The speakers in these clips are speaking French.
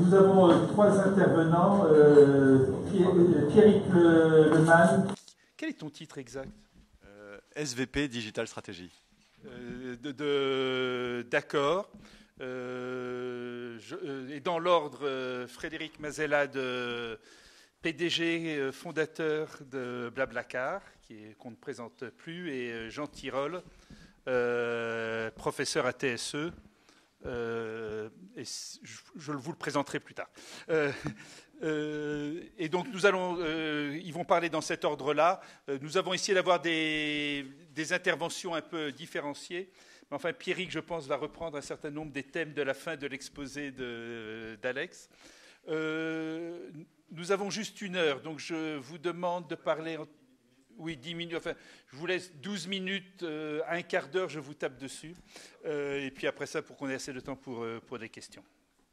Nous avons trois intervenants. Pierrick Leman. Quel est ton titre exact? SVP Digital Strategy. D'accord. Et dans l'ordre, Frédéric Mazelade, PDG, fondateur de Blablacar, qu'on ne présente plus, et Jean Tirole, professeur à TSE. Et je vous le présenterai plus tard. Et donc ils vont parler dans cet ordre-là. Nous avons essayé d'avoir des interventions un peu différenciées. Mais enfin, Pierrick, je pense, va reprendre un certain nombre des thèmes de la fin de l'exposé d'Alex. Nous avons juste 1 heure, donc je vous demande de parler... Oui, 10 minutes. Enfin, je vous laisse 12 minutes, un quart d'heure, je vous tape dessus. Et puis après ça, pour qu'on ait assez de temps pour des questions.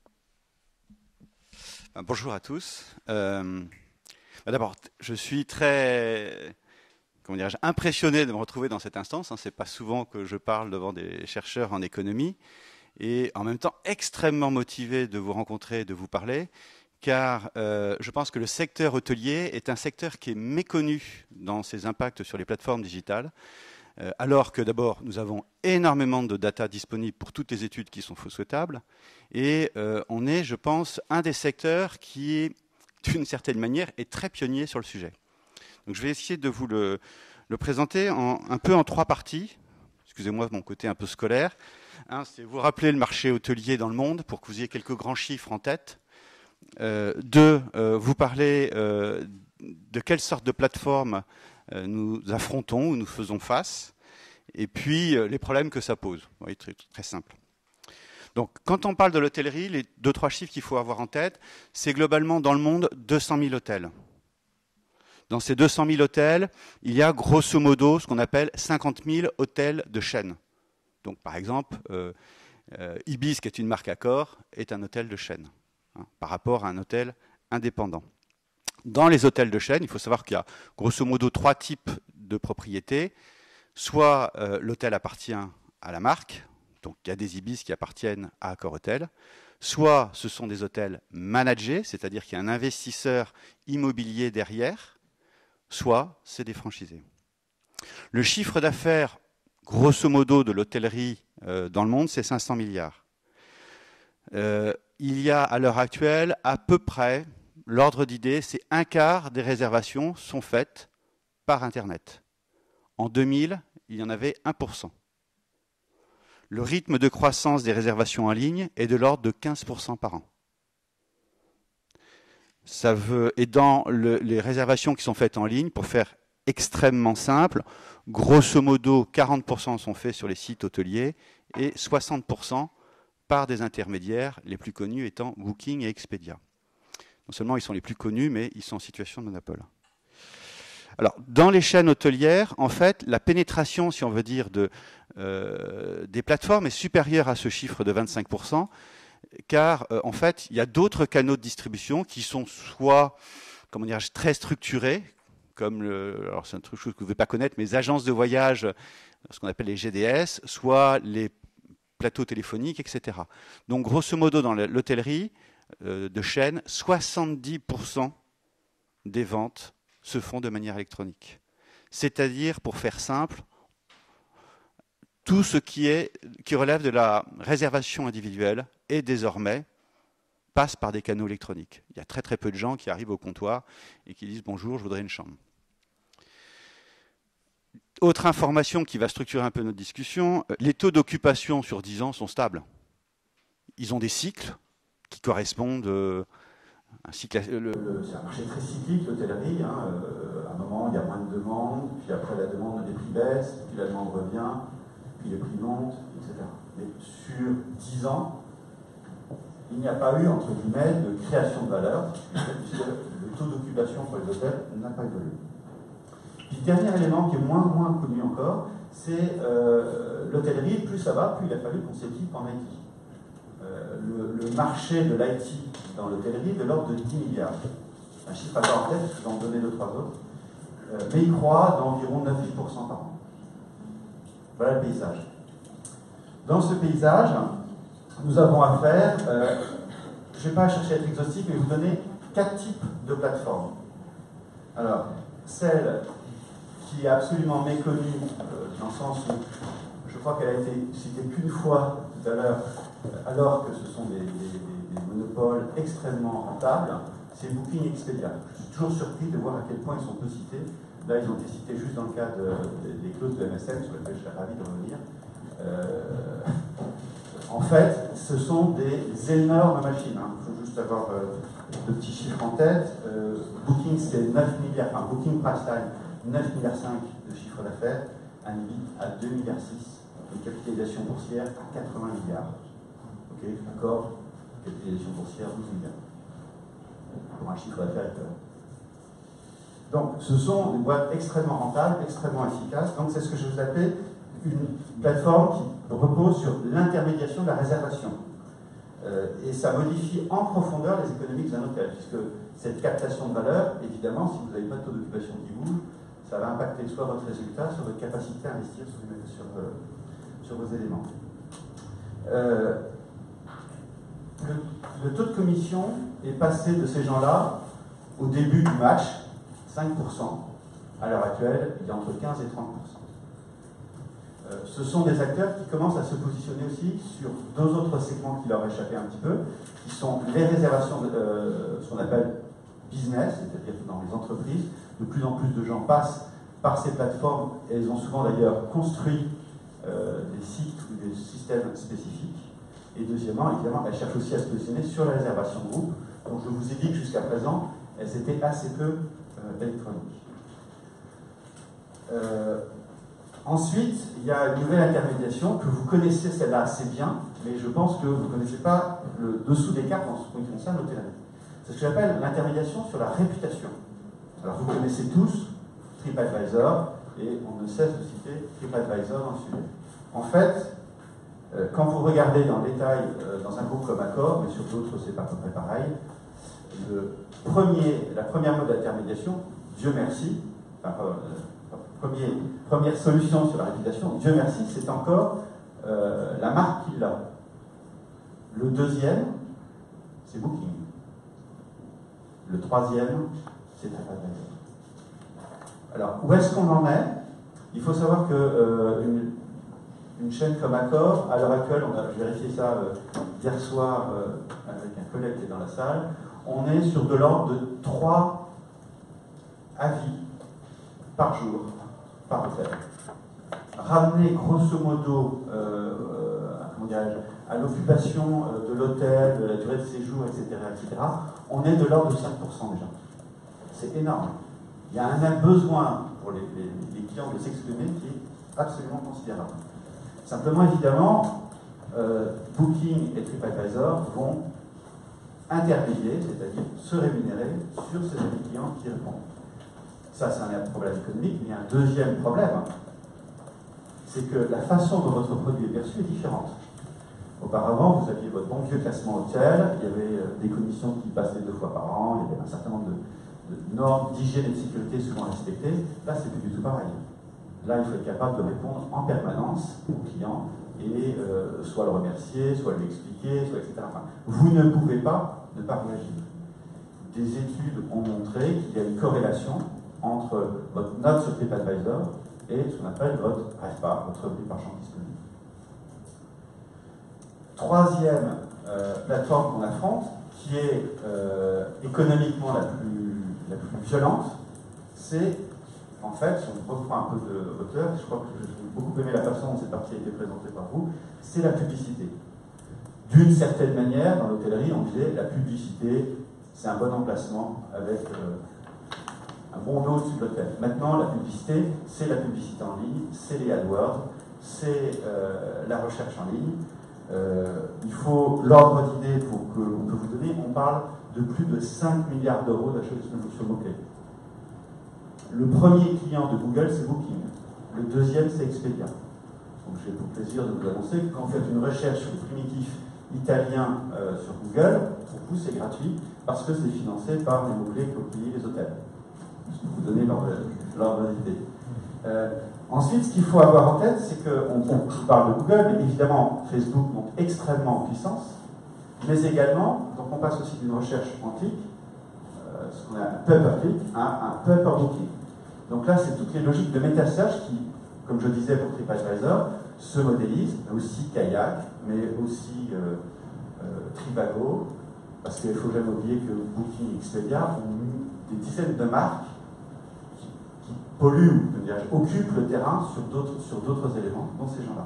Bonjour à tous. D'abord, je suis très impressionné de me retrouver dans cette instance. Ce n'est pas souvent que je parle devant des chercheurs en économie. Et en même temps, extrêmement motivé de vous rencontrer, de vous parler. Car je pense que le secteur hôtelier est un secteur qui est méconnu dans ses impacts sur les plateformes digitales, alors que d'abord, nous avons énormément de data disponibles pour toutes les études qui sont souhaitables, et on est, je pense, un des secteurs qui, d'une certaine manière, est très pionnier sur le sujet. Donc je vais essayer de vous le présenter un peu en 3 parties. Excusez-moi mon côté un peu scolaire. C'est vous rappeler le marché hôtelier dans le monde, pour que vous ayez quelques grands chiffres en tête. 2, vous parler de quelle sorte de plateforme nous affrontons ou nous faisons face, et puis les problèmes que ça pose. Oui, très, très simple. Donc, quand on parle de l'hôtellerie, les 2-3 chiffres qu'il faut avoir en tête, c'est globalement dans le monde 200 000 hôtels. Dans ces 200 000 hôtels, il y a grosso modo ce qu'on appelle 50 000 hôtels de chaîne. Donc, par exemple, Ibis, qui est une marque Accor, est un hôtel de chaîne, par rapport à un hôtel indépendant. Dans les hôtels de chaîne, il faut savoir qu'il y a grosso modo 3 types de propriétés. Soit l'hôtel appartient à la marque, donc il y a des Ibis qui appartiennent à Accor Hotel. Soit ce sont des hôtels managés, c'est-à-dire qu'il y a un investisseur immobilier derrière. Soit c'est des franchisés. Le chiffre d'affaires, grosso modo, de l'hôtellerie dans le monde, c'est 500 milliards. Il y a à l'heure actuelle à peu près, l'ordre d'idée, c'est 1/4 des réservations sont faites par Internet. En 2000, il y en avait 1%. Le rythme de croissance des réservations en ligne est de l'ordre de 15% par an. Et dans les réservations qui sont faites en ligne, pour faire extrêmement simple, grosso modo, 40% sont faits sur les sites hôteliers et 60% par des intermédiaires, les plus connus étant Booking et Expedia. Non seulement ils sont les plus connus, mais ils sont en situation de monopole. Alors, dans les chaînes hôtelières, en fait, la pénétration, si on veut dire, des plateformes est supérieure à ce chiffre de 25%, car en fait, il y a d'autres canaux de distribution qui sont soit, comment dire, très structurés, comme alors c'est un truc que vous ne devez pas connaître, mais les agences de voyage, ce qu'on appelle les GDS, soit les plateaux téléphoniques, etc. Donc, grosso modo, dans l'hôtellerie de chaîne, 70% des ventes se font de manière électronique. C'est-à-dire, pour faire simple, tout ce qui relève de la réservation individuelle et désormais passe par des canaux électroniques. Il y a très très peu de gens qui arrivent au comptoir et qui disent « Bonjour, je voudrais une chambre ». Autre information qui va structurer un peu notre discussion, les taux d'occupation sur 10 ans sont stables. Ils ont des cycles qui correspondent à un cycle... C'est un marché très cyclique, l'hôtellerie. À un moment, il y a moins de demande, puis après la demande des prix baisse, puis la demande revient, puis les prix montent, etc. Mais sur 10 ans, il n'y a pas eu, entre guillemets, de création de valeur, puisque le taux d'occupation pour les hôtels n'a pas évolué. Puis le dernier élément qui est moins connu encore, c'est l'hôtellerie. Plus ça va, plus il a fallu qu'on s'équipe en IT. Le marché de l'IT dans l'hôtellerie est de l'ordre de 10 milliards. Un chiffre à part en tête, je vais en donner 2-3 autres. Mais il croît d'environ 9-10% par an. Voilà le paysage. Dans ce paysage, nous avons affaire je ne vais pas chercher à être exhaustif, mais vous donner 4 types de plateformes. Alors, celle qui est absolument méconnue, dans le sens où je crois qu'elle a été citée qu'une fois tout à l'heure, alors que ce sont des monopoles extrêmement rentables, c'est Booking et Expedia. Je suis toujours surpris de voir à quel point ils sont peu cités. Là, ils ont été cités juste dans le cadre des clauses de MSN, sur lesquelles je serais ravi de revenir. En fait, ce sont des énormes machines. Il faut juste avoir de petits chiffres en tête. Booking, c'est 9 milliards, enfin Booking Priceline, 9,5 milliards de chiffre d'affaires, un EBIT à 2,6 milliards, une capitalisation boursière à 80 milliards. Ok, d'accord, capitalisation boursière 12 milliards. Pour un chiffre d'affaires. Donc, ce sont des boîtes extrêmement rentables, extrêmement efficaces. Donc, c'est ce que je vous appelle une plateforme qui repose sur l'intermédiation de la réservation. Et ça modifie en profondeur les économies d'un hôtel, puisque cette captation de valeur, évidemment, si vous n'avez pas de taux d'occupation qui bouge, ça va impacter soit votre résultat, soit votre capacité à investir sur vos éléments. Le taux de commission est passé de ces gens-là, au début du match, 5%. À l'heure actuelle, il est entre 15 et 30%. Ce sont des acteurs qui commencent à se positionner aussi sur deux autres segments qui leur échappaient un petit peu, qui sont les réservations, ce qu'on appelle business, c'est-à-dire que dans les entreprises, de plus en plus de gens passent par ces plateformes, et elles ont souvent d'ailleurs construit des sites ou des systèmes spécifiques. Et deuxièmement, évidemment, elles cherchent aussi à se positionner sur la réservation de groupe, dont je vous ai dit que jusqu'à présent, elles étaient assez peu électroniques. Ensuite, il y a une nouvelle intermédiation que vous connaissez celle-là assez bien, mais je pense que vous ne connaissez pas le dessous des cartes en ce qui concerne l'hôtellerie. C'est ce que j'appelle l'intermédiation sur la réputation. Alors vous connaissez tous TripAdvisor, et on ne cesse de citer TripAdvisor dans le sujet. En fait, quand vous regardez dans le détail dans un groupe comme Accor, mais sur d'autres c'est pas à peu près pareil, la première mode d'intermédiation, Dieu merci, première solution sur la réputation, Dieu merci, c'est encore la marque qui l'a. Le deuxième, c'est Booking. Le troisième, c'est TripAdvisor. Alors, où est-ce qu'on en est? Il faut savoir que une chaîne comme Accor, à l'heure actuelle, on a vérifié ça hier soir avec un collègue qui est dans la salle, on est sur de l'ordre de 3 avis par jour, par hôtel. Ramener grosso modo à l'occupation de l'hôtel, de la durée de séjour, etc., on est de l'ordre de 5% déjà. C'est énorme. Il y a un besoin pour les clients de s'exprimer qui est absolument considérable. Simplement, évidemment, Booking et TripAdvisor vont intermédier, c'est-à-dire se rémunérer sur ces avis clients qui répondent. Ça, c'est un problème économique, mais un deuxième problème, c'est que la façon dont votre produit est perçu est différente. Auparavant, vous aviez votre bon vieux classement hôtel, il y avait des commissions qui passaient 2 fois par an, il y avait un certain nombre de normes d'hygiène et de sécurité souvent respectées. Là, c'est plus du tout pareil. Là, il faut être capable de répondre en permanence aux clients et soit le remercier, soit lui expliquer, soit etc. Enfin, vous ne pouvez pas ne pas réagir. Des études ont montré qu'il y a une corrélation entre votre note sur TripAdvisor et ce qu'on appelle votre RevPAR, votre revenu par champ disponible. Troisième plateforme qu'on affronte, qui est économiquement la plus violente, c'est, en fait, si on reprend un peu de hauteur, je crois que j'ai beaucoup aimé la façon dont cette partie a été présentée par vous, c'est la publicité. D'une certaine manière, dans l'hôtellerie, on disait la publicité, c'est un bon emplacement avec un bon dos au-dessus de l'hôtel. Maintenant, la publicité, c'est la publicité en ligne, c'est les AdWords, c'est la recherche en ligne. Il faut l'ordre d'idée pour qu'on peut vous donner, on parle de plus de 5 milliards d'euros d'achats sur mots-clés. Le premier client de Google, c'est Booking. Le deuxième, c'est Expedia. Donc j'ai le plaisir de vous annoncer que quand vous faites une recherche sur le primitif italien sur Google, pour vous, c'est gratuit parce que c'est financé par les mots-clés que vous payez les hôtels. Je peux vous donner l'ordre d'idée. Ensuite, ce qu'il faut avoir en tête, c'est que, je parle de Google, mais évidemment, Facebook monte extrêmement en puissance. mais également, donc on passe aussi d'une recherche en clic, ce qu'on a un pay-per-click, à un pay-per-booking. Donc là, c'est toutes les logiques de méta-search qui, comme je disais pour TripAdvisor, se modélisent, mais aussi Kayak, mais aussi Trivago, parce qu'il ne faut jamais oublier que Booking et Expedia ont mis des dizaines de marques qui polluent, occupent le terrain sur d'autres éléments, dont ces gens-là.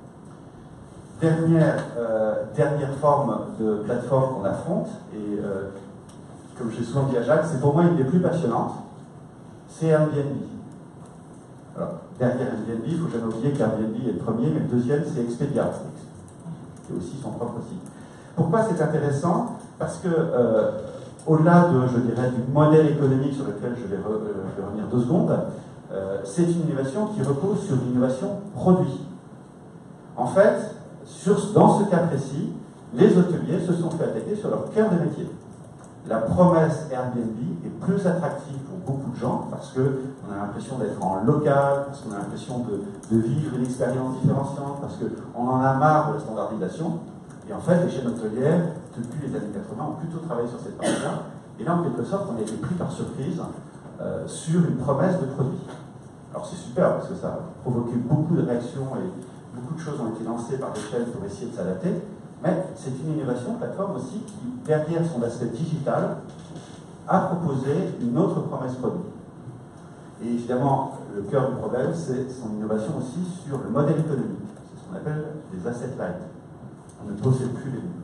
Dernière forme de plateforme qu'on affronte, et comme je l'ai souvent dit à Jacques, c'est pour moi une des plus passionnantes, c'est Airbnb. Alors, derrière Airbnb, il ne faut jamais oublier qu'Airbnb est le premier, mais le deuxième, c'est Expedia, qui est aussi son propre site. Pourquoi c'est intéressant? Parce que, au-delà de, je dirais, du modèle économique sur lequel je vais revenir 2 secondes, c'est une innovation qui repose sur l'innovation produit. En fait, dans ce cas précis, les hôteliers se sont fait attaquer sur leur cœur de métier. La promesse Airbnb est plus attractive pour beaucoup de gens parce qu'on a l'impression d'être en local, parce qu'on a l'impression de vivre une expérience différenciante, parce qu'on en a marre de la standardisation. Et en fait, les chaînes hôtelières, depuis les années 80, ont plutôt travaillé sur cette partie-là. Et là, en quelque sorte, on a été pris par surprise sur une promesse de produit. Alors c'est super parce que ça a provoqué beaucoup de réactions et beaucoup de choses ont été lancées par des chaînes pour essayer de s'adapter. Mais c'est une innovation plateforme aussi qui, derrière son aspect digital, a proposé une autre promesse produit. Et évidemment, le cœur du problème, c'est son innovation aussi sur le modèle économique. C'est ce qu'on appelle des asset light. On ne possède plus les lieux.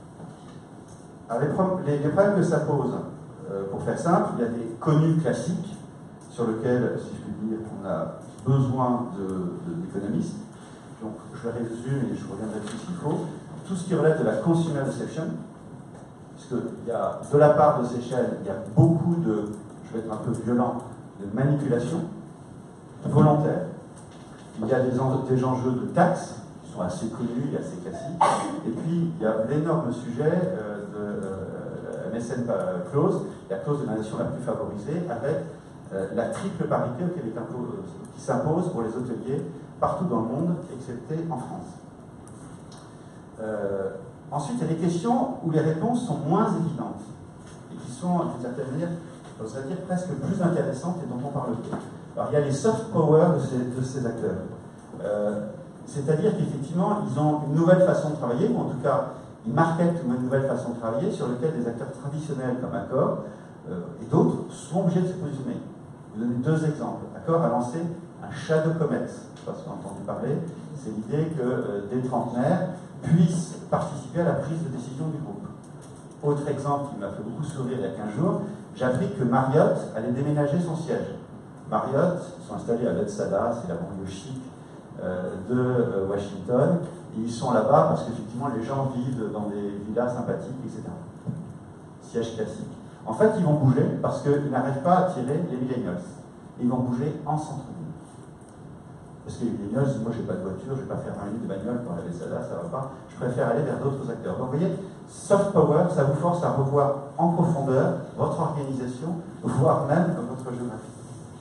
Alors les problèmes que ça pose, pour faire simple, il y a des connus classiques sur lesquels, si je puis dire, on a besoin d'économistes. Donc je les résume et je reviendrai dessus s'il faut. Tout ce qui relève de la consumer deception, puisqu'il y a, de la part de ces chaînes, il y a beaucoup de, je vais être un peu violent, de manipulation volontaire. Il y a des enjeux de taxes, qui sont assez connus et assez classiques. Et puis, il y a l'énorme sujet de MSN clause, la clause de la nation la plus favorisée, avec la triple parité qui s'impose pour les hôteliers partout dans le monde, excepté en France. Ensuite, il y a des questions où les réponses sont moins évidentes et qui sont, d'une certaine manière, j'oserais dire, presque plus intéressantes et dont on parle peu. Alors, il y a les soft power de ces acteurs. C'est-à-dire qu'effectivement, ils ont une nouvelle façon de travailler, ou en tout cas, ils marketent une nouvelle façon de travailler sur laquelle des acteurs traditionnels comme Accor et d'autres sont obligés de se positionner. Je vais vous donner 2 exemples. Accor a lancé un shadow commerce. Je ne sais pas si vous avez entendu parler. C'est l'idée que des trentenaires puissent participer à la prise de décision du groupe. Autre exemple qui m'a fait beaucoup sourire il y a 15 jours, j'ai appris que Marriott allait déménager son siège. Marriott sont installés à Letsada, c'est la banlieue chic de Washington, et ils sont là-bas parce qu'effectivement les gens vivent dans des villas sympathiques, etc. Siège classique. En fait, ils vont bouger parce qu'ils n'arrivent pas à attirer les millennials. Ils vont bouger en centre-ville. Parce que les millennials disent, moi j'ai pas de voiture, je ne vais pas faire 20 minutes de bagnole pour aller à Letsada, ça ne va pas. Je préfère aller vers d'autres acteurs. Donc vous voyez, soft power, ça vous force à revoir en profondeur votre organisation, voire même votre géographie.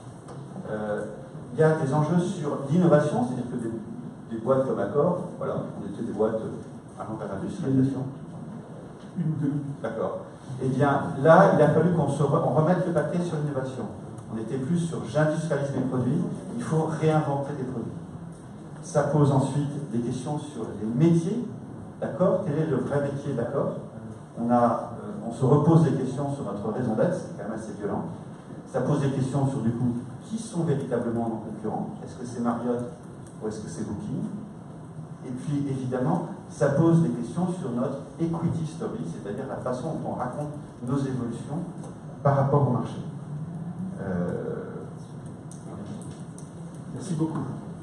Il y a des enjeux sur l'innovation, c'est-à-dire que des boîtes comme Accor, voilà, on était des boîtes avant vers l'industrialisation. Une ou deux. D'accord. Eh bien, là, il a fallu qu'on remette le paquet sur l'innovation. On était plus sur j'industrialise mes produits, il faut réinventer des produits. Ça pose ensuite des questions sur les métiers, d'accord? Quel est le vrai métier d'Accor? On se repose des questions sur notre raison d'être, c'est quand même assez violent. Ça pose des questions sur, du coup, qui sont véritablement nos concurrents? Est-ce que c'est Marriott ou est-ce que c'est Booking? Et puis, évidemment, ça pose des questions sur notre equity story, c'est-à-dire la façon dont on raconte nos évolutions par rapport au marché. Merci beaucoup.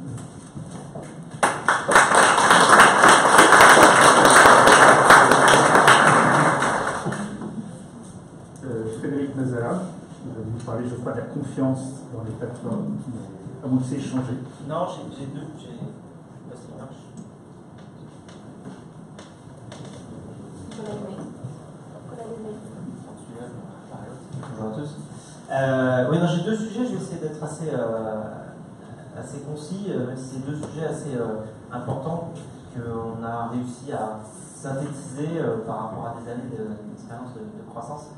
Frédéric Mazara, vous parlez, je crois, de la confiance dans les plateformes. Comment tu sais échanger? Non, j'ai deux. Je sais pas si ça marche. Bonjour à tous. Oui, non, j'ai 2 sujets. Je vais essayer d'être assez concis, même si c'est 2 sujets assez importants qu'on a réussi à synthétiser par rapport à des années d'expérience de croissance.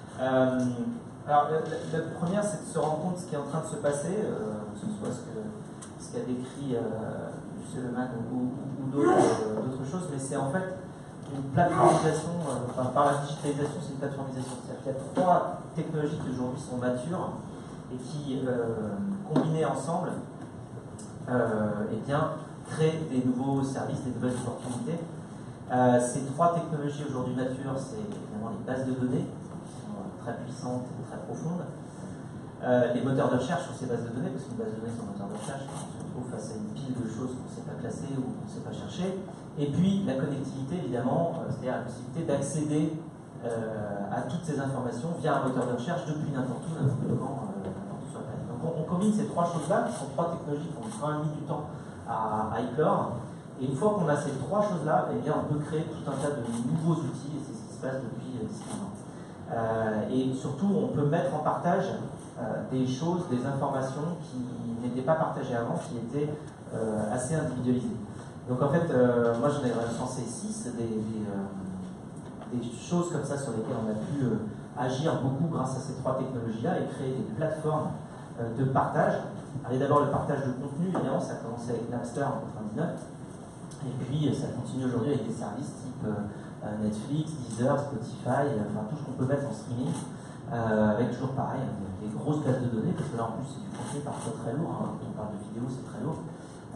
Alors, la première, c'est de se rendre compte de ce qui est en train de se passer, que ce soit ce qu'a décrit Suleiman ou d'autres choses, mais c'est en fait une plateformisation, par la digitalisation, c'est une plateformisation. C'est-à-dire qu'il y a 3 technologies qui aujourd'hui sont matures et qui, combinées ensemble, eh bien, créent des nouveaux services, des nouvelles opportunités. Ces 3 technologies aujourd'hui matures, c'est évidemment les bases de données, qui sont très puissantes et très profondes. Les moteurs de recherche sur ces bases de données, parce qu'une base de données c'est un moteur de recherche, on se retrouve face à une pile de choses qu'on ne sait pas classer ou qu'on ne sait pas chercher. Et puis la connectivité, évidemment, c'est-à-dire la possibilité d'accéder à toutes ces informations via un moteur de recherche depuis n'importe où, n'importe comment, n'importe où sur la planète. Donc on combine ces 3 choses-là, qui sont 3 technologies qui ont quand même mis du temps à éclore. Et une fois qu'on a ces 3 choses-là, eh bien, on peut créer tout un tas de nouveaux outils, et c'est ce qui se passe depuis 10 ans. Et surtout, on peut mettre en partage des choses, des informations qui n'étaient pas partagées avant, qui étaient assez individualisées. Donc en fait, moi j'en ai recensé 6, des choses comme ça sur lesquelles on a pu agir beaucoup grâce à ces 3 technologies-là et créer des plateformes de partage. Allez, d'abord le partage de contenu, évidemment, ça a commencé avec Napster en 1999, et puis ça continue aujourd'hui avec des services type Netflix, Deezer, Spotify, enfin tout ce qu'on peut mettre en streaming, avec toujours pareil, des grosses bases de données, parce que là en plus c'est du contenu parfois très lourd, hein, quand on parle de vidéo c'est très lourd,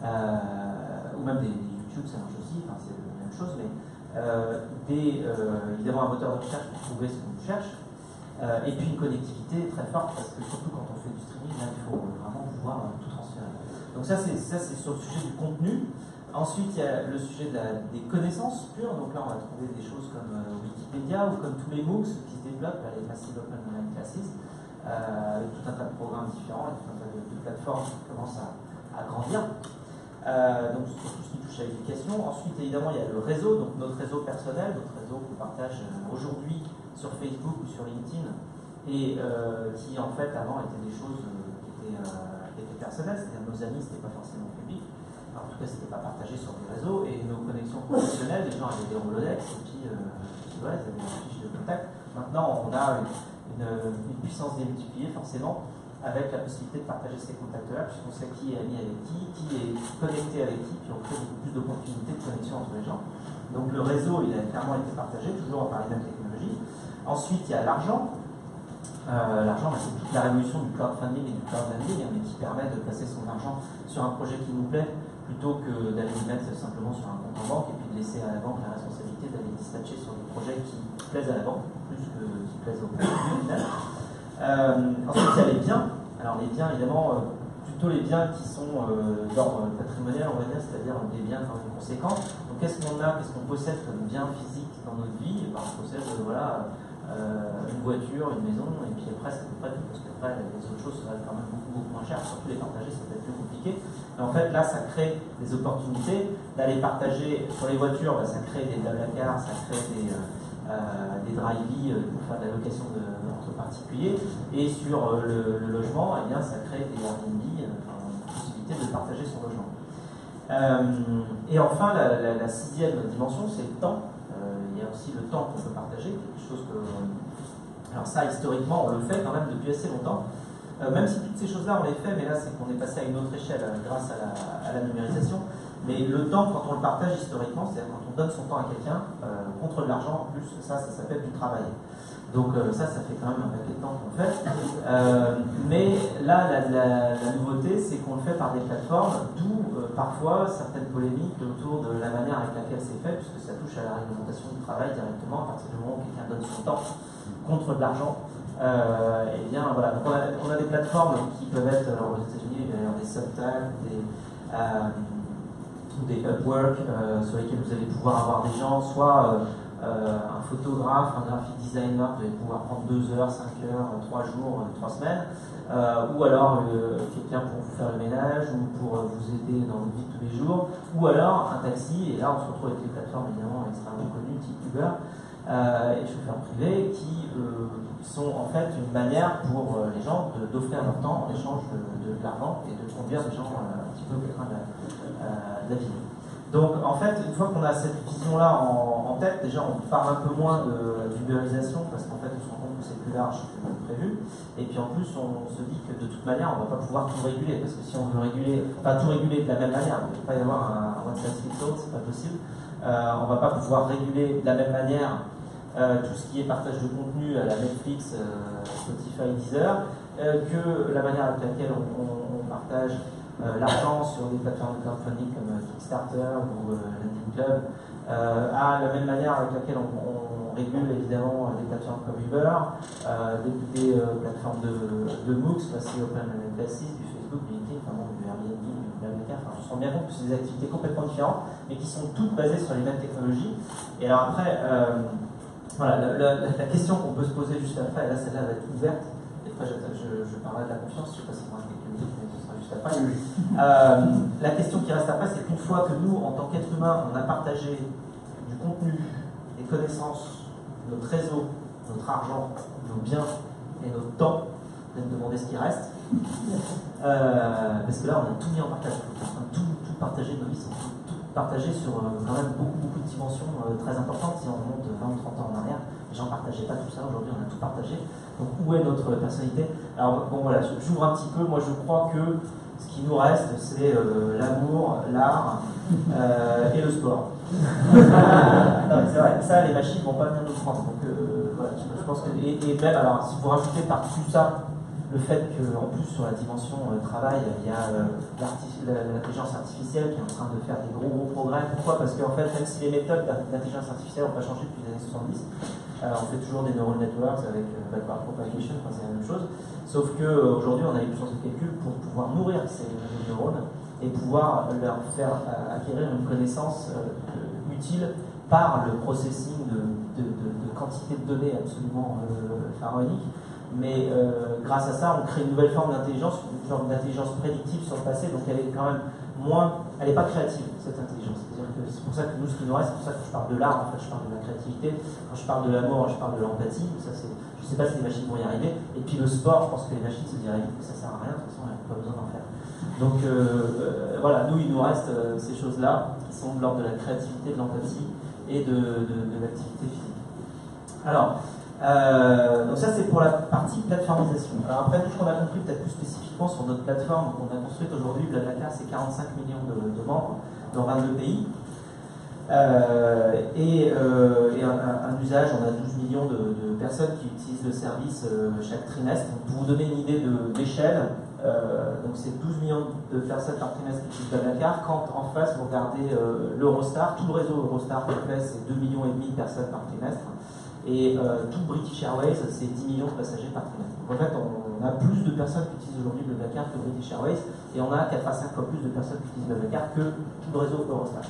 ou même des YouTube ça marche aussi, enfin, c'est la même chose, mais évidemment un moteur de recherche pour trouver ce qu'on cherche, et puis une connectivité très forte, parce que surtout quand on fait du streaming, là il faut vraiment pouvoir tout transférer. Donc ça c'est sur le sujet du contenu. Ensuite, il y a le sujet des connaissances pures. Donc là, on va trouver des choses comme Wikipédia ou comme tous les MOOCs qui se développent, les Massive Open Online Classes, avec tout un tas de programmes différents et tout un tas de plateformes qui commencent à grandir. Donc, c'est tout ce qui touche à l'éducation. Ensuite, évidemment, il y a le réseau, donc notre réseau personnel, notre réseau qu'on partage aujourd'hui sur Facebook ou sur LinkedIn, et qui, en fait, avant, étaient des choses qui étaient personnelles, c'est-à-dire nos amis, c'était pas forcément public. En tout cas, c'était pas partagé sur des réseaux, et nos connexions professionnelles, les gens avaient des Rolodex, et puis voilà, ils avaient des fiches de contact. Maintenant, on a une puissance démultipliée, forcément, avec la possibilité de partager ces contacts-là, puisqu'on sait qui est ami avec qui est connecté avec qui, puis on crée beaucoup plus d'opportunités de connexion entre les gens. Donc le réseau, il a clairement été partagé, toujours par les mêmes technologies. Ensuite, il y a l'argent. L'argent, c'est toute la révolution du crowdfunding et du cloud lending, mais qui permet de placer son argent sur un projet qui nous plaît, plutôt que d'aller le mettre simplement sur un compte en banque et puis de laisser à la banque la responsabilité d'aller dispatcher sur des projets qui plaisent à la banque, plus que qui plaisent au final. Ensuite, il y a les biens. Alors les biens, évidemment, plutôt les biens qui sont d'ordre patrimonial, on va dire, c'est-à-dire des biens quand même conséquents. Donc qu'est-ce qu'on a, qu'est-ce qu'on possède comme bien physique dans notre vie? On possède une voiture, une maison, et puis après c'est à peu près tout, parce qu'après les autres choses seraient quand même beaucoup moins chères, surtout les partager, c'est peut-être plus compliqué. Mais en fait là ça crée des opportunités d'aller partager sur les voitures, ça crée des BlaBlaCar, ça crée des drive-by pour faire de la location entre particuliers, et sur le logement, eh bien, ça crée des Airbnb, une possibilité de partager son logement. Et enfin la 6e dimension, c'est le temps. Il y a aussi le temps qu'on peut partager, quelque chose que... Alors ça, historiquement, on le fait quand même depuis assez longtemps. Même si toutes ces choses-là, on les fait, mais là, c'est qu'on est passé à une autre échelle grâce à la numérisation. Mais le temps, quand on le partage historiquement, c'est-à-dire quand on donne son temps à quelqu'un, contre de l'argent, en plus, ça s'appelle du travail. Donc ça fait quand même un paquet de temps qu'on le fait. Mais là, la nouveauté, c'est qu'on le fait par des plateformes, d'où parfois certaines polémiques autour de la manière avec laquelle c'est fait, puisque ça touche à la réglementation du travail directement, à partir du moment où quelqu'un donne son temps contre de l'argent. Et bien voilà, donc on a des plateformes qui peuvent être, aux États-Unis, il va y avoir des Substack, des Upwork, sur lesquels vous allez pouvoir avoir des gens, soit un photographe, un graphic designer, vous allez pouvoir prendre 2 heures, 5 heures, 3 jours, 3 semaines, ou alors quelqu'un pour vous faire le ménage, ou pour vous aider dans votre vie de tous les jours, ou alors un taxi, et là on se retrouve avec des plateformes évidemment extrêmement connues, type Uber, et chauffeurs privés, qui sont en fait une manière pour les gens d'offrir leur temps en échange de l'argent et de conduire des gens un petit peu au train de la ville. Donc en fait, une fois qu'on a cette vision-là en tête, déjà on parle un peu moins d'ubérisation parce qu'en fait on se rend compte que c'est plus large que prévu. Et puis en plus on se dit que de toute manière on ne va pas pouvoir tout réguler parce que si on veut réguler, enfin tout réguler de la même manière, il ne peut pas y avoir un one size fits all, c'est pas possible. On ne va pas pouvoir réguler de la même manière tout ce qui est partage de contenu à la Netflix, Spotify, Deezer, que la manière avec laquelle on partage l'argent sur des plateformes de crowdfunding comme Kickstarter ou Lending Club, à la même manière avec laquelle on régule évidemment des plateformes comme Uber, des plateformes de MOOCs, c'est Open Places, du Facebook, du LinkedIn, du Airbnb, du Blablacar. On se rend bien compte que c'est des activités complètement différentes, mais qui sont toutes basées sur les mêmes technologies. Et alors après, voilà, la question qu'on peut se poser juste après, et là celle-là va être ouverte, et après je parlerai de la confiance, je ne sais pas si on a quelques minutes, mais ce sera juste après. La question qui reste après, c'est qu'une fois que nous, en tant qu'êtres humains, on a partagé du contenu, des connaissances, notre réseau, notre argent, nos biens et notre temps, vous allez me demander ce qui reste, parce que là on a tout mis en partage, tout partager, nos vies sont tout partagées sur quand même beaucoup de dimensions très importantes. Si on remonte 20 ou 30 ans en arrière, les gens ne partageaient pas tout ça, aujourd'hui on a tout partagé. Donc où est notre personnalité? Alors bon voilà, j'ouvre un petit peu, moi je crois que ce qui nous reste c'est l'amour, l'art et le sport. Non, c'est vrai, ça les machines ne vont pas venir nous prendre. Donc voilà, je pense que. Et même alors, si vous rajoutez par tout ça le fait qu'en plus sur la dimension travail, il y a l'intelligence artificielle qui est en train de faire des gros progrès. Pourquoi? Parce qu'en fait, même si les méthodes d'intelligence artificielle n'ont pas changé depuis les années 70, on fait toujours des neural networks avec backward propagation, c'est la même chose. Sauf qu'aujourd'hui, on a les puissances de calcul pour pouvoir nourrir ces neurones et pouvoir leur faire acquérir une connaissance utile par le processing de quantité de données absolument pharaonique. Mais grâce à ça, on crée une nouvelle forme d'intelligence, une forme d'intelligence prédictive sur le passé, donc elle est quand même elle n'est pas créative, cette intelligence. C'est pour ça que nous, ce qui nous reste, c'est pour ça que je parle de l'art, en fait, je parle de la créativité, quand je parle de l'amour, je parle de l'empathie, je ne sais pas si les machines vont y arriver, et puis le sport, je pense que les machines se diraient que ça ne sert à rien, de toute façon, il n'y a pas besoin d'en faire. Donc voilà, nous, il nous reste ces choses-là, qui sont de l'ordre de la créativité, de l'empathie et de l'activité physique. Alors, donc ça c'est pour la partie plateformisation. Alors après, tout ce qu'on a compris peut-être plus spécifiquement sur notre plateforme qu'on a construite aujourd'hui, Blablacar, c'est 45 millions de membres dans 22 pays. Et un usage, on a 12 millions de personnes qui utilisent le service chaque trimestre. Donc, pour vous donner une idée d'échelle, donc c'est 12 millions de personnes par trimestre qui utilisent Blablacar. Quand en face vous regardez l'Eurostar, tout le réseau Eurostar complet, c'est 2,5 millions de personnes par trimestre. Et tout British Airways, c'est 10 millions de passagers par trimestre. Donc en fait, on a plus de personnes qui utilisent aujourd'hui Blablacar que British Airways, et on a 4 à 5 fois plus de personnes qui utilisent Blablacar que tout le réseau Eurostar.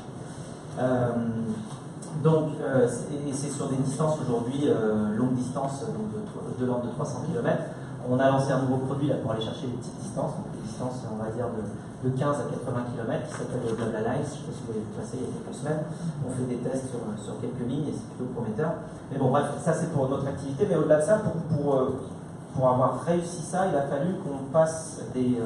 C'est sur des distances aujourd'hui, longues distances, donc de l'ordre de 300 km. On a lancé un nouveau produit là, pour aller chercher les petites distances, donc des distances, on va dire, de 15 à 80 km, qui s'appelle BlaBlaLines. Je ne sais pas si vous l'avez vu passer il y a quelques semaines. On fait des tests sur quelques lignes et c'est plutôt prometteur. Mais bon, bref, ça c'est pour notre activité. Mais au-delà de ça, pour avoir réussi ça, il a fallu qu'on passe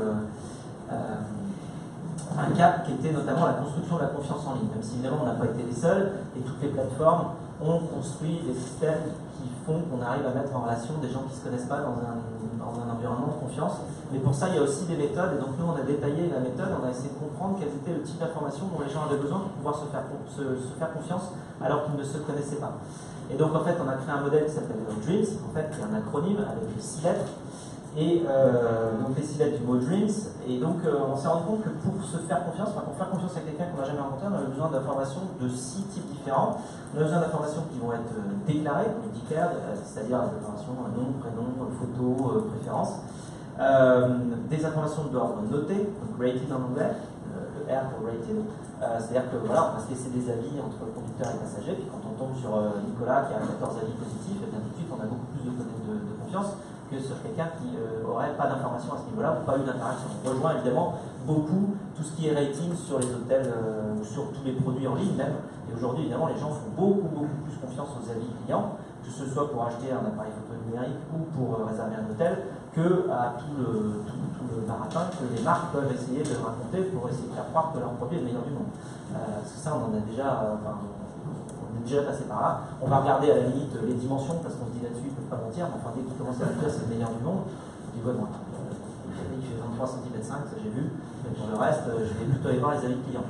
un cap qui était notamment la construction de la confiance en ligne. Même si évidemment on n'a pas été les seuls, et toutes les plateformes ont construit des systèmes qui font qu'on arrive à mettre en relation des gens qui ne se connaissent pas dans un environnement de confiance. Mais pour ça, il y a aussi des méthodes, et donc nous on a détaillé la méthode, on a essayé de comprendre quels étaient le type d'informations dont les gens avaient besoin pour pouvoir se faire confiance alors qu'ils ne se connaissaient pas. Et donc en fait, on a créé un modèle qui s'appelle Dreams, en fait, qui est un acronyme avec 6 lettres. Et donc les 6 lettres du mot Dreams, et donc on s'est rendu compte que pour se faire confiance, pour faire confiance à quelqu'un qu'on n'a jamais rencontré, on avait besoin d'informations de 6 types différents. On a besoin d'informations qui vont être déclarées, declared, c'est-à-dire des informations nom, prénom, photo, préférence. Des informations d'ordre noté, donc rated en anglais, le R pour rated, c'est-à-dire que voilà, on va se laisser des avis entre conducteurs et passagers, puis quand on tombe sur Nicolas qui a 14 avis positifs, et bien tout de suite on a beaucoup plus de confiance que sur quelqu'un qui n'aurait pas d'informations à ce niveau-là ou pas eu d'interaction. On rejoint évidemment beaucoup tout ce qui est rating sur les hôtels ou sur tous les produits en ligne même. Et aujourd'hui, évidemment, les gens font beaucoup plus confiance aux avis clients, que ce soit pour acheter un appareil photo numérique ou pour réserver un hôtel, qu'à tout le marathon que les marques peuvent essayer de raconter pour essayer de faire croire que leur produit est le meilleur du monde. Parce que ça, on est déjà passé par là. On va regarder à la limite les dimensions, parce qu'on se dit là-dessus, ils ne peuvent pas mentir, mais enfin, dès qu'ils commencent à dire c'est le meilleur du monde, on dit ouais, bon, il fait 23 cm 5, ça j'ai vu, mais pour le reste, je vais plutôt aller voir les avis clients.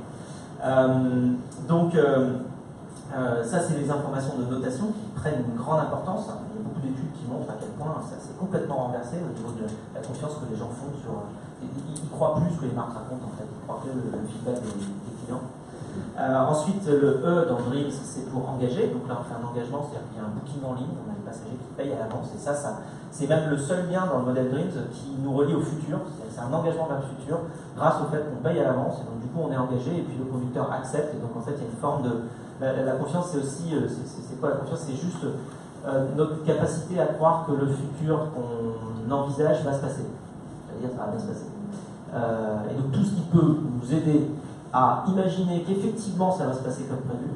Ça, c'est les informations de notation qui prennent une grande importance. Il y a beaucoup d'études qui montrent à quel point ça s'est complètement renversé au niveau de la confiance que les gens font sur. Ils croient plus que les marques racontent en fait, ils croient que le feedback des clients. Ensuite, le E dans Dreams, c'est pour engager. Donc là, on fait un engagement, c'est-à-dire qu'il y a un booking en ligne, on a les passagers qui payent à l'avance. Et ça c'est même le seul lien dans le modèle Dreams qui nous relie au futur. C'est un engagement vers le futur grâce au fait qu'on paye à l'avance. Et donc, du coup, on est engagé et puis le conducteur accepte. Et donc, en fait, il y a une forme de. La confiance, c'est aussi. C'est quoi la confiance? C'est juste notre capacité à croire que le futur qu'on envisage va se passer. C'est-à-dire, ça va bien se passer. Et donc, tout ce qui peut nous aider à imaginer qu'effectivement ça va se passer comme prévu,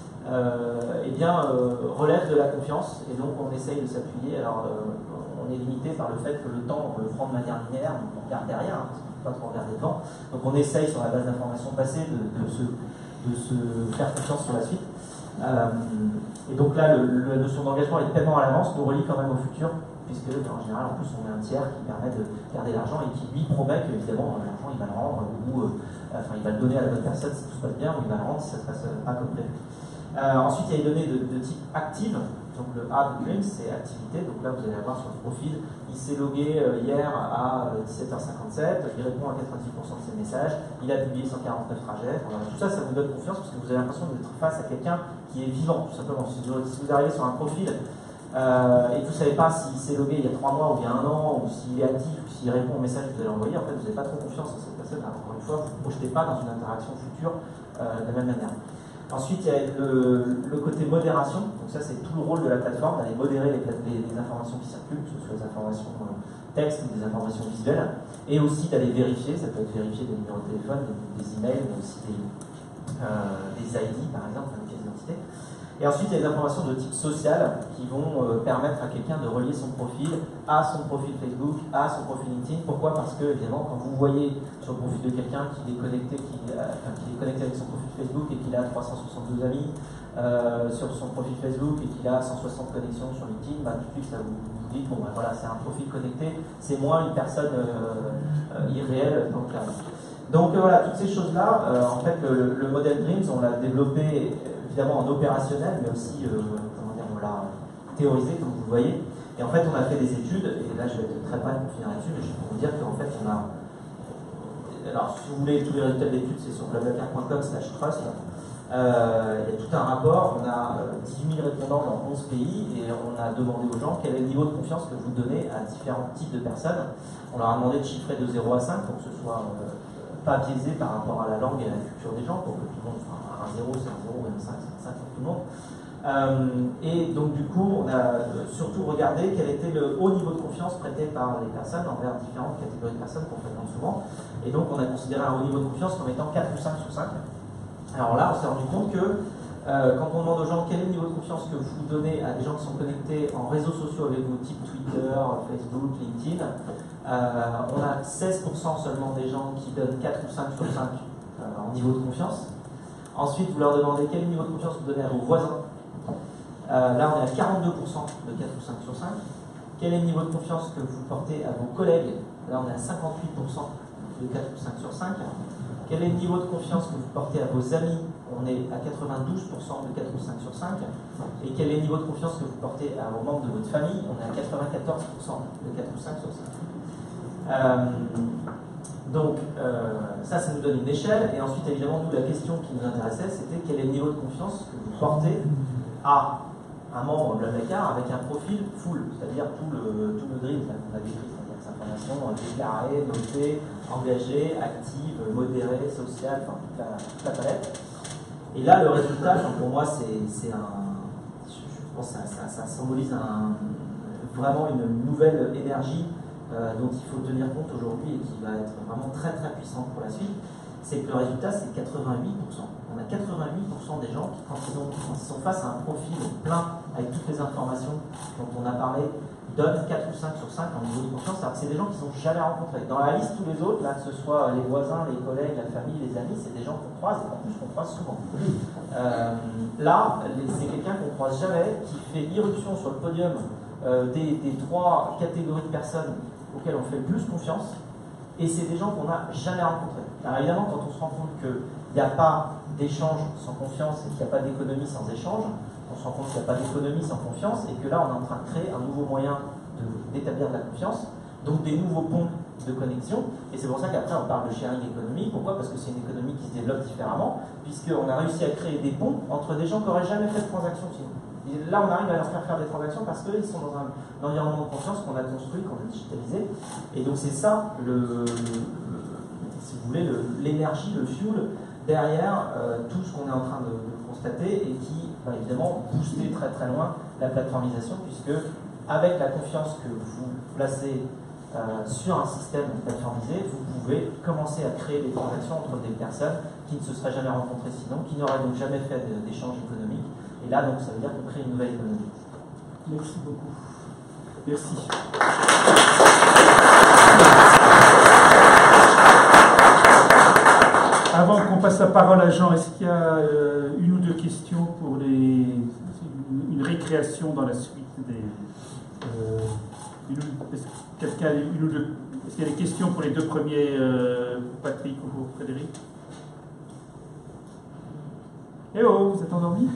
relève de la confiance, et donc on essaye de s'appuyer. Alors on est limité par le fait que le temps, on le prend de manière linéaire, donc on regarde derrière, parce qu'on ne peut pas trop regarder devant, donc on essaye sur la base d'informations passées de se faire confiance sur la suite. Et donc là, la notion d'engagement et de paiement à l'avance nous relie quand même au futur, puisque en général, en plus, on met un tiers qui permet de garder l'argent et qui lui promet qu'évidemment, l'argent, il va le rendre, il va le donner à la bonne personne si tout se passe bien, ou il va le rendre si ça se passe pas comme prévu. Ensuite, il y a les données de type active. Donc le A de Dreams, c'est activité. Donc là, vous allez avoir sur le profil, il s'est logué hier à 17h57, il répond à 90% de ses messages, il a publié 149 trajets. Voilà. Tout ça, ça vous donne confiance parce que vous avez l'impression d'être face à quelqu'un qui est vivant, tout simplement. Si vous arrivez sur un profil et que vous ne savez pas s'il s'est logué il y a 3 mois ou il y a 1 an, ou s'il est actif, ou s'il répond aux messages que vous allez envoyer, en fait, vous n'avez pas trop confiance en cette personne. Encore une fois, vous ne vous projetez pas dans une interaction future de la même manière. Ensuite, il y a le côté modération. Donc ça, c'est tout le rôle de la plateforme, d'aller modérer les informations qui circulent, que ce soit des informations texte ou des informations visuelles, et aussi d'aller vérifier. Ça peut être vérifier des numéros de téléphone, des emails, mais aussi des ID, par exemple, des pièces d'identité. Et ensuite, il y a des informations de type social qui vont permettre à quelqu'un de relier son profil à son profil Facebook, à son profil LinkedIn. Pourquoi? Parce que, évidemment, quand vous voyez sur le profil de quelqu'un qu'il est connecté, avec son profil Facebook et qu'il a 362 amis sur son profil Facebook et qu'il a 160 connexions sur LinkedIn, tout de suite, ça vous dit, bon, voilà, c'est un profil connecté, c'est moins une personne irréelle dans le cloud. Donc voilà, toutes ces choses-là, en fait, le modèle Dreams, on l'a développé évidemment en opérationnel, mais aussi, on l'a théorisé, comme vous le voyez. Et en fait, on a fait des études, et là, je vais être très bref pour finir là-dessus, mais je peux vous dire qu'en fait, on a... Alors, si vous voulez, tous les résultats de l'étude, c'est sur blablacar.com/trust. Il y a tout un rapport, on a 18 000 répondants dans 11 pays, et on a demandé aux gens quel est le niveau de confiance que vous donnez à différents types de personnes. On leur a demandé de chiffrer de 0 à 5 pour que ce soit pas biaisé par rapport à la langue et à la culture des gens, pour que tout le monde, un 0 c'est un 0, et un 5 c'est un 5 pour tout le monde. Et donc du coup, on a surtout regardé quel était le haut niveau de confiance prêté par les personnes envers différentes catégories de personnes qu'on fréquente souvent. Et donc on a considéré un haut niveau de confiance comme étant 4 ou 5 sur 5. Alors là, on s'est rendu compte que quand on demande aux gens quel est le niveau de confiance que vous donnez à des gens qui sont connectés en réseaux sociaux avec vous, type Twitter, Facebook, LinkedIn, on a 16% seulement des gens qui donnent 4 ou 5 sur 5 en niveau de confiance. Ensuite, vous leur demandez quel niveau de confiance vous donnez à vos voisins. Là, on est à 42% de 4 ou 5 sur 5. Quel est le niveau de confiance que vous portez à vos collègues? Là, on est à 58% de 4 ou 5 sur 5. Quel est le niveau de confiance que vous portez à vos amis? On est à 92% de 4 ou 5 sur 5. Et quel est le niveau de confiance que vous portez à vos membres de votre famille? On est à 94% de 4 ou 5 sur 5. Donc, ça nous donne une échelle. Et ensuite, évidemment, nous, la question qui nous intéressait, c'était quel est le niveau de confiance que vous portez à un membre de Blablacar avec un profil full, c'est-à-dire tout le dream qu'on a décrit, c'est-à-dire des informations déclarées, notées, engagées, actives, modérées, sociales, enfin toute la palette. Et là, le résultat, pour moi, je pense que ça symbolise vraiment une nouvelle énergie dont il faut tenir compte aujourd'hui et qui va être vraiment très très puissante pour la suite. C'est que le résultat, c'est 88%. On a 88% des gens qui, quand ils sont face à un profil plein avec toutes les informations dont on a parlé, donnent 4 ou 5 sur 5 en niveau de confiance, alors que c'est des gens qu'ils n'ont jamais rencontrés. Dans la liste, tous les autres, là, que ce soit les voisins, les collègues, la famille, les amis, c'est des gens qu'on croise et qu'en plus qu'on croise souvent. Là, c'est quelqu'un qu'on croise jamais, qui fait irruption sur le podium des 3 catégories de personnes auxquelles on fait le plus confiance, et c'est des gens qu'on n'a jamais rencontrés. Alors évidemment, quand on se rend compte qu'il n'y a pas d'échange sans confiance et qu'il n'y a pas d'économie sans échange, on se rend compte qu'il n'y a pas d'économie sans confiance et que là, on est en train de créer un nouveau moyen d'établir de la confiance, donc des nouveaux ponts de connexion. Et c'est pour ça qu'après, on parle de sharing économie. Pourquoi? Parce que c'est une économie qui se développe différemment, puisqu'on a réussi à créer des ponts entre des gens qui n'auraient jamais fait de transaction sinon. Et là, on arrive à leur faire des transactions parce qu'ils sont dans un environnement de confiance qu'on a construit, qu'on a digitalisé. Et donc, c'est ça, si vous voulez, l'énergie, le fuel derrière tout ce qu'on est en train de constater et qui va évidemment booster très très loin la plateformisation, puisque avec la confiance que vous placez sur un système plateformisé, vous pouvez commencer à créer des transactions entre des personnes qui ne se seraient jamais rencontrées sinon, qui n'auraient donc jamais fait d'échange économique. Et là, donc, ça veut dire qu'on crée une nouvelle économie. Merci beaucoup. Merci. Avant qu'on passe la parole à Jean, est-ce qu'il y a une ou deux questions pour une récréation dans la suite des... est-ce qu'il y a des questions pour les deux premiers, pour Patrick ou pour Frédéric? Eh oh, vous êtes endormi?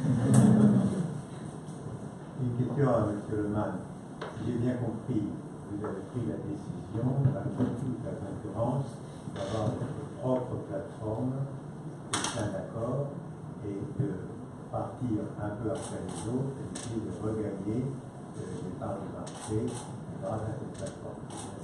Une question à M. Leman. Si j'ai bien compris, vous avez pris la décision, après toute la concurrence, d'avoir votre propre plateforme, un accord, et de partir un peu après les autres, et d'essayer de regagner les parts du marché grâce à cette plateforme.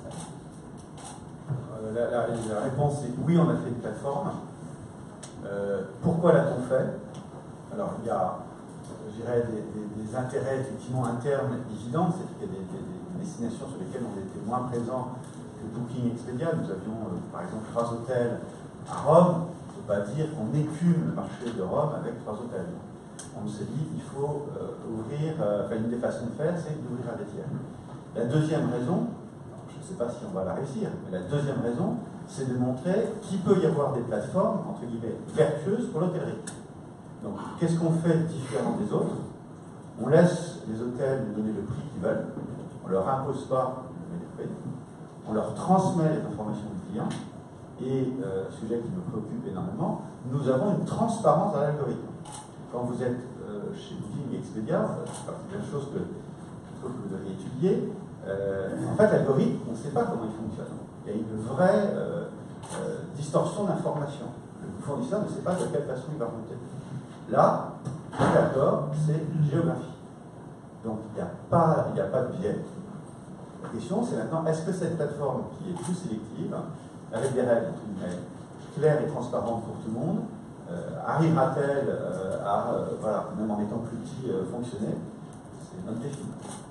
La réponse est oui, on a fait une plateforme. Pourquoi l'a-t-on fait? Alors, il y a, je dirais, des intérêts effectivement internes évidents, c'est qu'il y a des destinations sur lesquelles on était moins présent que Booking Expedia. Nous avions, par exemple, 3 hôtels à Rome. On ne peut pas dire qu'on écume le marché de Rome avec 3 hôtels. On s'est dit qu'il faut ouvrir, une des façons de faire, c'est d'ouvrir à des tiers. La deuxième raison, je ne sais pas si on va la réussir, mais la deuxième raison, c'est de montrer qu'il peut y avoir des plateformes, entre guillemets, vertueuses pour l'hôtellerie. Donc, qu'est-ce qu'on fait différent des autres? On laisse les hôtels nous donner le prix qu'ils veulent, on ne leur impose pas de donner les prix, on leur transmet les informations du client, et, sujet qui me préoccupe énormément, nous avons une transparence dans l'algorithme. Quand vous êtes chez Booking et Expedia, c'est quelque chose que je trouve que vous devriez étudier, en fait, l'algorithme, on ne sait pas comment il fonctionne. Il y a une vraie distorsion d'information. Le fournisseur ne sait pas de quelle façon il va monter. Là, l'accord, c'est géographie. Donc, il n'y a pas de biais. La question, c'est maintenant, est-ce que cette plateforme qui est plus sélective, avec des règles claires et transparentes pour tout le monde, arrivera-t-elle à, même en étant plus petit, fonctionner? C'est notre défi.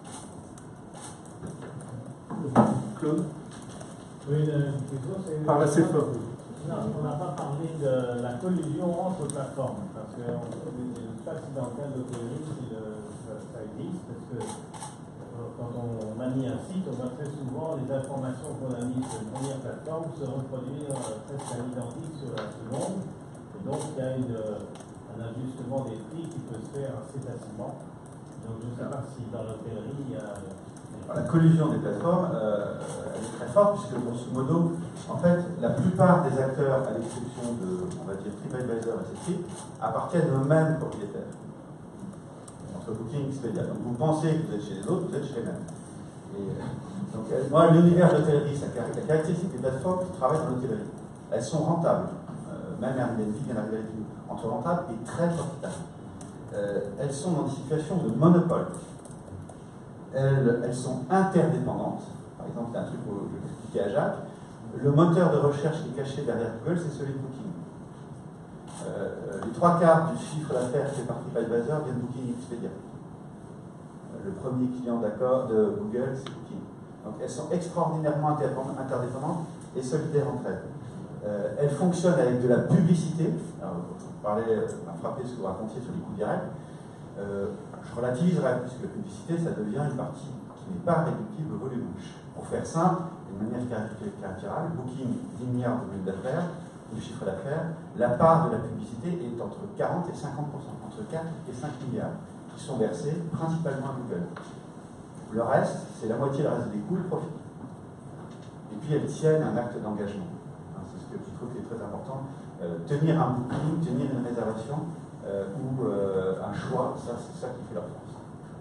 Claude? Oui, une question, c'est... Parle assez fort. Non, on n'a pas parlé de la collusion entre plateformes, parce que je ne sais pas si dans le cas de l'hôtellerie, ça existe, parce que quand on manie un site, on voit très souvent les informations qu'on a mises sur une première plateforme se reproduire presque à l'identique sur la seconde, et donc il y a un ajustement des prix qui peut se faire assez facilement. Donc je ne sais pas si dans l'hôtellerie, il y a... La collusion des plateformes, elle est très forte, puisque grosso modo, en fait, la plupart des acteurs, à l'exception de, on va dire, TripAdvisor et Ctrip, appartiennent aux mêmes propriétaires. Entre Booking et Expedia. Donc vous pensez que vous êtes chez les autres, vous êtes chez les mêmes. Et, donc, moi, l'univers de l'hôtellerie, la caractéristique des plateformes qui travaillent dans l'hôtellerie, elles sont rentables. Même Airbnb vient d'arriver avec nous. Entre rentables et très profitables. Elles sont dans des situations de monopole. Elles sont interdépendantes. Par exemple, c'est un truc que je vais expliquer à Jacques. Le moteur de recherche qui est caché derrière Google, c'est celui de Booking. Les 3/4 du chiffre d'affaires fait par TripAdvisor vient de Booking et Expedia. Le premier client d'accord de Google, c'est Booking. Donc elles sont extraordinairement interdépendantes et solidaires entre elles. Elles fonctionnent avec de la publicité. Alors, vous parlez, m'a frappé ce que vous racontiez sur les coûts directs. Je relativiserai, puisque la publicité, ça devient une partie qui qui n'est pas réductible au volume. Pour faire simple, d'une manière caricaturale, Booking, 10 milliards de chiffre d'affaires, la part de la publicité est entre 40 et 50%, entre 4 et 5 milliards, qui sont versés principalement à Google. Le reste, c'est la moitié, le reste des coûts, le profit. Et puis elles tiennent un acte d'engagement. C'est ce que je trouve qui est très important. Tenir un booking, tenir une réservation ou un choix, ça, c'est ça qui fait leur force.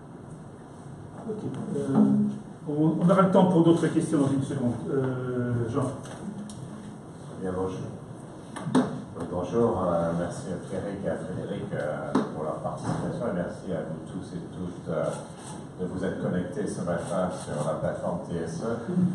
Okay. On aura le temps pour d'autres questions dans une seconde. Jean. Bien, bonjour. Bonjour, merci à Pierrick et à Frédéric pour leur participation et merci à vous tous et toutes de vous être connectés ce matin sur la plateforme TSE.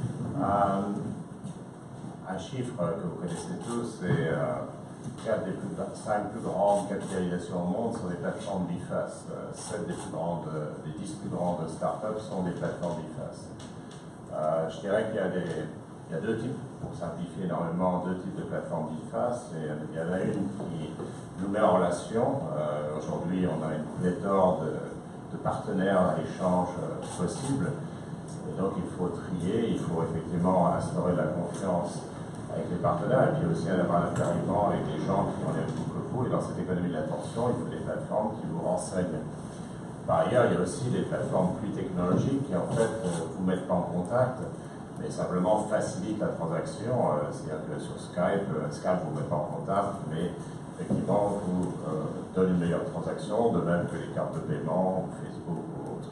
Un chiffre que vous connaissez tous, c'est 5 plus grandes capitalisations au monde sont des plateformes BIFAS. 7 des 10 plus grandes startups sont des plateformes BIFAS. Je dirais qu'il y a deux types, pour simplifier énormément, deux types de plateformes BIFAS. Il y en a une qui nous met en relation. Aujourd'hui, on a une pléthore de partenaires à échange possibles. Et donc, il faut trier, il faut effectivement instaurer de la confiance avec les partenaires et puis aussi avoir un accompagnement avec des gens qui en aiment beaucoup que vous. Et dans cette économie de l'attention, il faut des plateformes qui vous renseignent. Par ailleurs, il y a aussi des plateformes plus technologiques qui en fait ne vous mettent pas en contact, mais simplement facilitent la transaction. C'est-à-dire que sur Skype ne vous met pas en contact, mais effectivement vous donne une meilleure transaction, de même que les cartes de paiement, ou Facebook ou autres.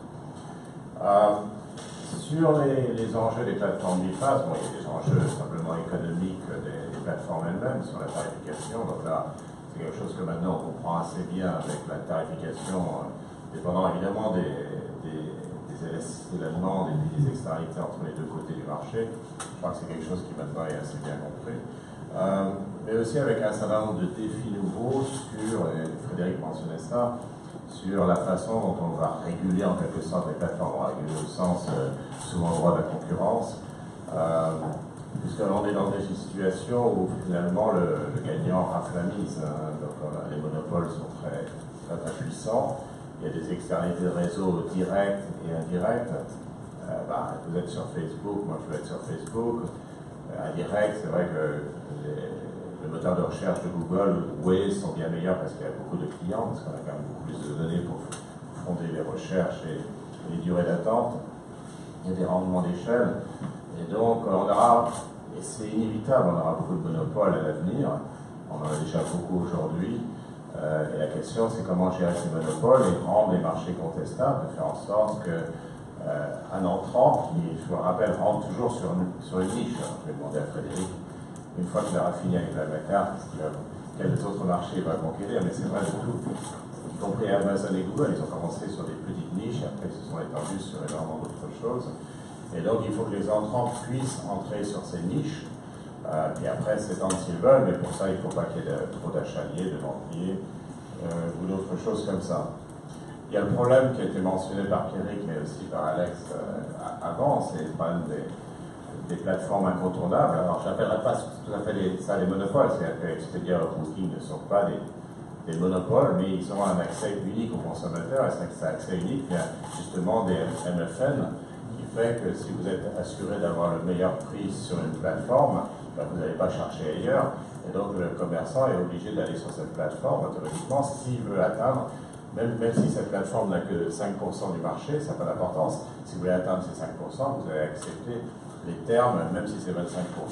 Sur les enjeux des plateformes BIFAS, bon, il y a des enjeux simplement économiques des plateformes elles-mêmes sur la tarification. Donc là, c'est quelque chose que maintenant on comprend assez bien avec la tarification, dépendant évidemment des élastiques de la demande et puis des externalités entre les deux côtés du marché. Je crois que c'est quelque chose qui maintenant est assez bien compris. Mais aussi avec un certain nombre de défis nouveaux sur, et Frédéric mentionnait ça, sur la façon dont on va réguler en quelque sorte les plateformes. On va réguler au sens souvent au droit de la concurrence, puisqu'on est dans des situations où finalement le gagnant rafle la mise. Donc les monopoles sont très, très, très puissants. Il y a des externalités de réseau directes et indirectes. Vous êtes sur Facebook, moi je vais être sur Facebook. Indirect, c'est vrai que le moteur de recherche de Google ou Waze sont bien meilleurs parce qu'il y a beaucoup de clients, parce qu'on a quand même beaucoup plus de données pour fonder les recherches et les durées d'attente. Il y a des rendements d'échelle. Et donc, on aura, et c'est inévitable, on aura beaucoup de monopoles à l'avenir. On en a déjà beaucoup aujourd'hui. Et la question, c'est comment gérer ces monopoles et rendre les marchés contestables, de faire en sorte que un entrant qui, je vous rappelle, rentre toujours sur une niche. Je vais demander à Frédéric, une fois qu'il aura fini avec la carte, quels autres marchés il va conquérir, mais c'est vrai de tout. Y compris Amazon et Google, ils ont commencé sur des petites niches, et après ils se sont étendus sur énormément d'autres choses. Et donc il faut que les entrants puissent entrer sur ces niches, puis après s'étendre s'ils veulent, mais pour ça il ne faut pas qu'il y ait trop d'achaliers, de banquiers, ou d'autres choses comme ça. Il y a le problème qui a été mentionné par Pierrick, mais aussi par Alex avant, c'est le problème des plateformes incontournables. Alors, je n'appellerai pas tout à fait ça les monopoles, c'est-à-dire que Expedia ou Booking ne sont pas des monopoles, mais ils ont un accès unique aux consommateurs, et cet accès unique vient justement des MFN, qui fait que si vous êtes assuré d'avoir le meilleur prix sur une plateforme, vous n'allez pas chercher ailleurs, et donc le commerçant est obligé d'aller sur cette plateforme automatiquement s'il veut atteindre. Même si cette plateforme n'a que 5% du marché, ça n'a pas d'importance. Si vous voulez atteindre ces 5%, vous allez accepter les termes, même si c'est 25%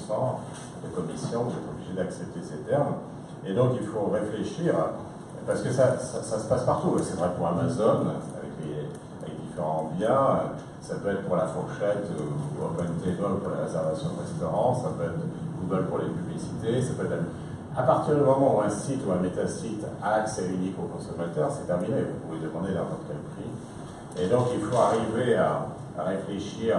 de commission, vous êtes obligé d'accepter ces termes. Et donc il faut réfléchir, parce que ça se passe partout. C'est vrai pour Amazon, avec différents biens, ça peut être pour la fourchette ou OpenTable pour la réservation de restaurants, ça peut être Google pour les publicités, ça peut être... À partir du moment où un site ou un métasite a accès unique aux consommateurs, c'est terminé, vous pouvez demander n'importe quel prix. Et donc il faut arriver à réfléchir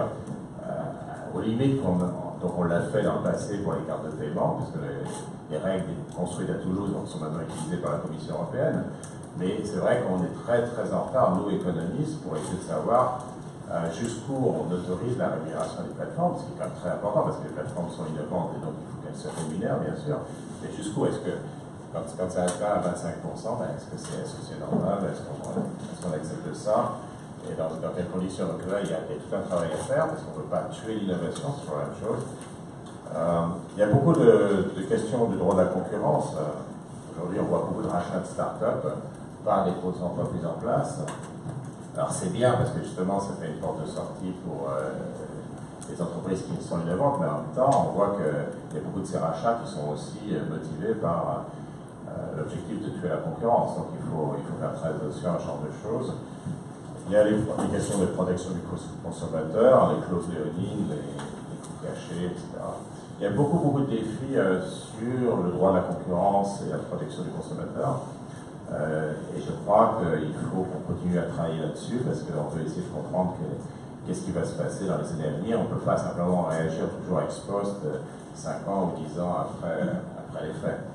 aux limites dont on l'a fait dans le passé pour les cartes de paiement, puisque les règles construites à Toulouse sont maintenant utilisées par la Commission européenne. Mais c'est vrai qu'on est très très en retard, nous économistes, pour essayer de savoir jusqu'où on autorise la rémunération des plateformes, ce qui est quand même très important, parce que les plateformes sont innovantes et donc il faut qu'elles se rémunèrent, bien sûr. Mais jusqu'où est-ce que, quand ça atteint à 25%, est-ce que c'est normal, est-ce qu'on accepte ça? et dans quelles conditions. Donc là, il y a tout un travail à faire parce qu'on ne peut pas tuer l'innovation, c'est toujours la même chose. Il y a beaucoup de questions du droit de la concurrence. Aujourd'hui, on voit beaucoup de rachats de start-up par des grosses entreprises en place. Alors c'est bien parce que justement, ça fait une porte de sortie pour les entreprises qui sont innovantes, mais en même temps, on voit qu'il y a beaucoup de ces rachats qui sont aussi motivés par l'objectif de tuer la concurrence. Donc il faut faire très attention à ce genre de choses. Il y a les questions de protection du consommateur, les clauses léonines, les coûts cachés, etc. Il y a beaucoup de défis sur le droit de la concurrence et la protection du consommateur. Et je crois qu'il faut qu'on continue à travailler là-dessus parce qu'on peut essayer de comprendre qu'est-ce qui va se passer dans les années à venir. On ne peut pas simplement réagir toujours ex post 5 ans ou 10 ans après les faits.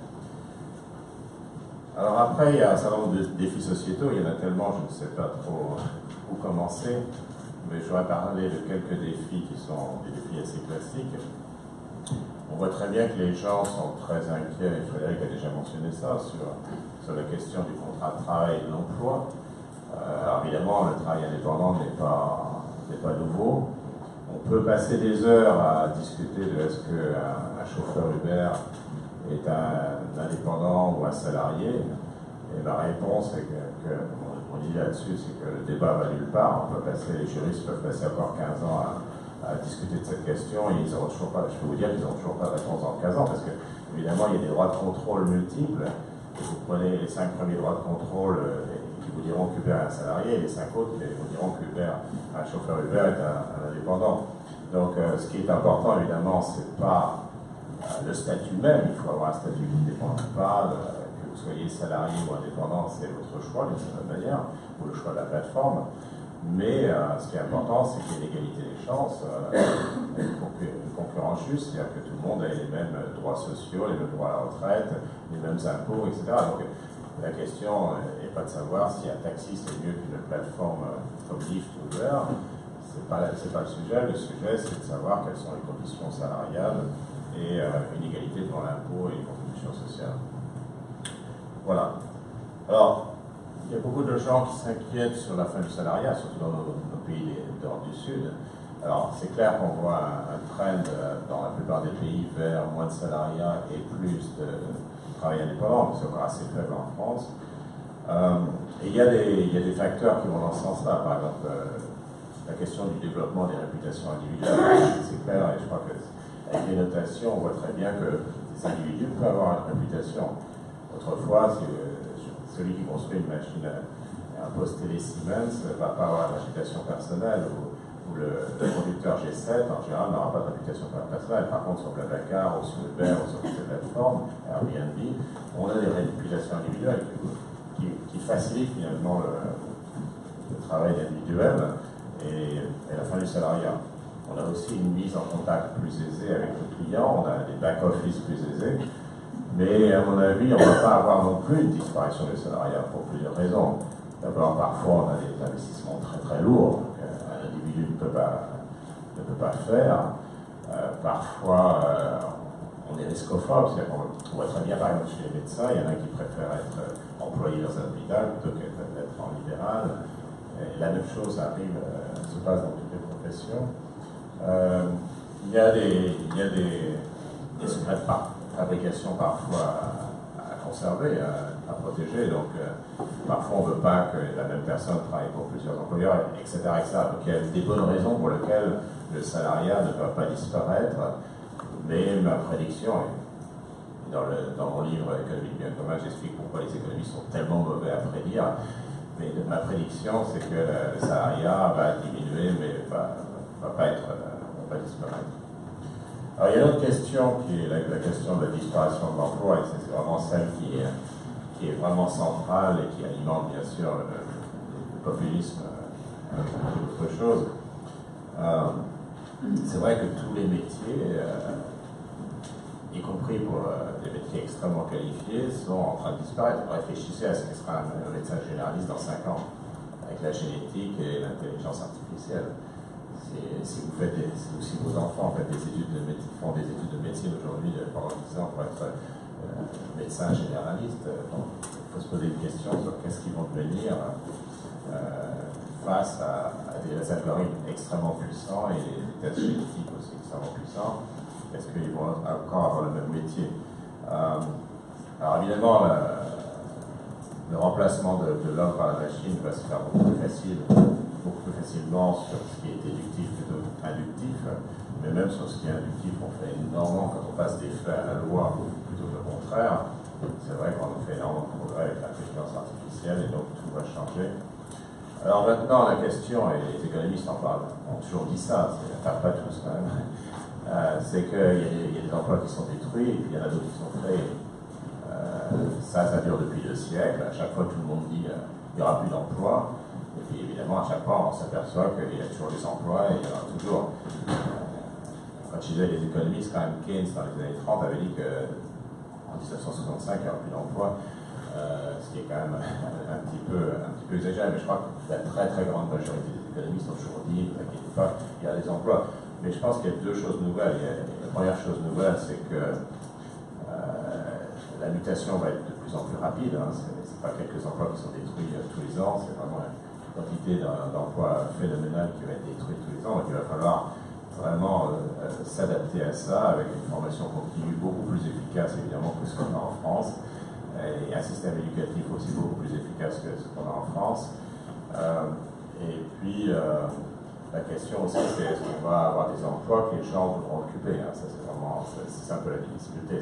Alors après, il y a un certain nombre de défis sociétaux. Il y en a tellement, je ne sais pas trop où commencer. Mais je voudrais parler de quelques défis qui sont des défis assez classiques. On voit très bien que les gens sont très inquiets, et Frédéric a déjà mentionné ça, sur la question du contrat de travail et de l'emploi. Alors évidemment, le travail indépendant n'est pas nouveau. On peut passer des heures à discuter de est-ce qu'un chauffeur Uber est un indépendant ou un salarié. Et ma réponse est que mon idée là-dessus, c'est que le débat va nulle part. Les juristes peuvent passer encore 15 ans à discuter de cette question et ils n'auront toujours pas, je peux vous dire qu'ils n'ont toujours pas de réponse dans 15 ans parce que évidemment il y a des droits de contrôle multiples et vous prenez les 5 premiers droits de contrôle qui vous diront qu'Uber est un salarié et les 5 autres qui vous diront qu'un chauffeur Uber est un indépendant. Donc ce qui est important évidemment c'est pas le statut même, il faut avoir un statut qui ne dépend pas que vous soyez salarié ou indépendant, c'est votre choix d'une certaine manière ou le choix de la plateforme. Mais ce qui est important, c'est qu'il y ait l'égalité des chances, une concurrence juste, c'est-à-dire que tout le monde ait les mêmes droits sociaux, les mêmes droits à la retraite, les mêmes impôts, etc. Donc la question n'est pas de savoir si un taxi c'est mieux qu'une plateforme comme Lyft ou Uber, c'est pas le sujet. Le sujet, c'est de savoir quelles sont les conditions salariales et une égalité devant l'impôt et les contributions sociales. Voilà. Alors, il y a beaucoup de gens qui s'inquiètent sur la fin du salariat, surtout dans nos pays d'Europe du Sud. Alors, c'est clair qu'on voit un trend dans la plupart des pays vers moins de salariat et plus de travail indépendant, c'est encore assez faible en France. Et il y a des facteurs qui vont dans ce sens-là. Par exemple, la question du développement des réputations individuelles, c'est clair, et je crois qu'avec les notations, on voit très bien que ces individus peuvent avoir une réputation. Autrefois, celui qui construit une machine, un poste télé Siemens, ne va pas avoir une réputation personnelle, ou le conducteur G7, en général, n'aura pas de réputation personnelle. Par contre, sur Blablacar, ou sur Uber, ou sur ces plateformes, Airbnb, on a des réputations individuelles qui facilitent finalement le travail individuel et la fin du salariat. On a aussi une mise en contact plus aisée avec le client, on a des back-office plus aisés. Mais à mon avis, on ne va pas avoir non plus une disparition des salariats pour plusieurs raisons. D'abord, parfois, on a des investissements très très lourds qu'un individu ne peut pas faire. Parfois, on est riscophobe, c'est-à-dire qu'on voit très bien, par exemple, chez les médecins, il y en a qui préfèrent être employés dans un hôpital plutôt qu'être en libéral. Et la même chose se passe dans toutes les professions. Il y a des secrets de fabrication parfois à conserver, à protéger. Donc, parfois, on ne veut pas que la même personne travaille pour plusieurs employeurs, etc., etc. Donc, il y a des bonnes raisons pour lesquelles le salariat ne va pas disparaître. Mais ma prédiction, dans mon livre Économie du bien commun, j'explique pourquoi les économistes sont tellement mauvais à prédire. Mais ma prédiction, c'est que le salariat va diminuer, mais va pas disparaître. Alors, il y a une autre question qui est la question de la disparition de l'emploi, et c'est vraiment celle qui est vraiment centrale et qui alimente bien sûr le populisme et autre chose. C'est vrai que tous les métiers, y compris pour des métiers extrêmement qualifiés, sont en train de disparaître. Réfléchissez à ce que sera un médecin généraliste dans 5 ans, avec la génétique et l'intelligence artificielle. Si vos enfants font des études de médecine aujourd'hui pendant 10 ans pour être médecin généraliste, il faut se poser une question sur qu'est-ce qu'ils vont devenir face à des algorithmes extrêmement puissants et des tests génétiques aussi extrêmement puissants. Est-ce qu'ils vont encore avoir le même métier? Alors évidemment, le remplacement de l'homme par la machine va se faire beaucoup plus facilement sur ce qui est déductif plutôt qu'inductif. Mais même sur ce qui est inductif, on fait énormément quand on passe des faits à la loi plutôt que le contraire. C'est vrai qu'on a fait énormément de progrès avec l'intelligence artificielle et donc tout va changer. Alors maintenant, la question, et les économistes en parlent, ont toujours dit ça, enfin pas tous quand même, c'est qu'il y a des emplois qui sont détruits et puis il y en a d'autres qui sont créés. Ça dure depuis 2 siècles. À chaque fois, tout le monde dit qu'il n'y aura plus d'emplois. Et puis évidemment, à chaque fois, on s'aperçoit qu'il y a toujours des emplois et il y en a toujours. Quand je disais les économistes, quand même Keynes, dans les années 30, avait dit qu'en 1965, il n'y aura plus d'emplois. Ce qui est quand même un petit peu exagéré, mais je crois que la très grande majorité des économistes ont toujours dit, ne vous inquiétez pas, il y a des emplois. Mais je pense qu'il y a 2 choses nouvelles. La première chose nouvelle, c'est que la mutation va être de plus en plus rapide. Hein. Ce n'est pas quelques emplois qui sont détruits tous les ans, c'est vraiment une quantité d'emplois phénoménale qui va être détruite tous les ans. Donc il va falloir vraiment s'adapter à ça avec une formation continue beaucoup plus efficace évidemment que ce qu'on a en France et un système éducatif aussi beaucoup plus efficace que ce qu'on a en France. Et puis la question aussi c'est est-ce qu'on va avoir des emplois que les gens voudront occuper, hein. Ça c'est un peu la difficulté.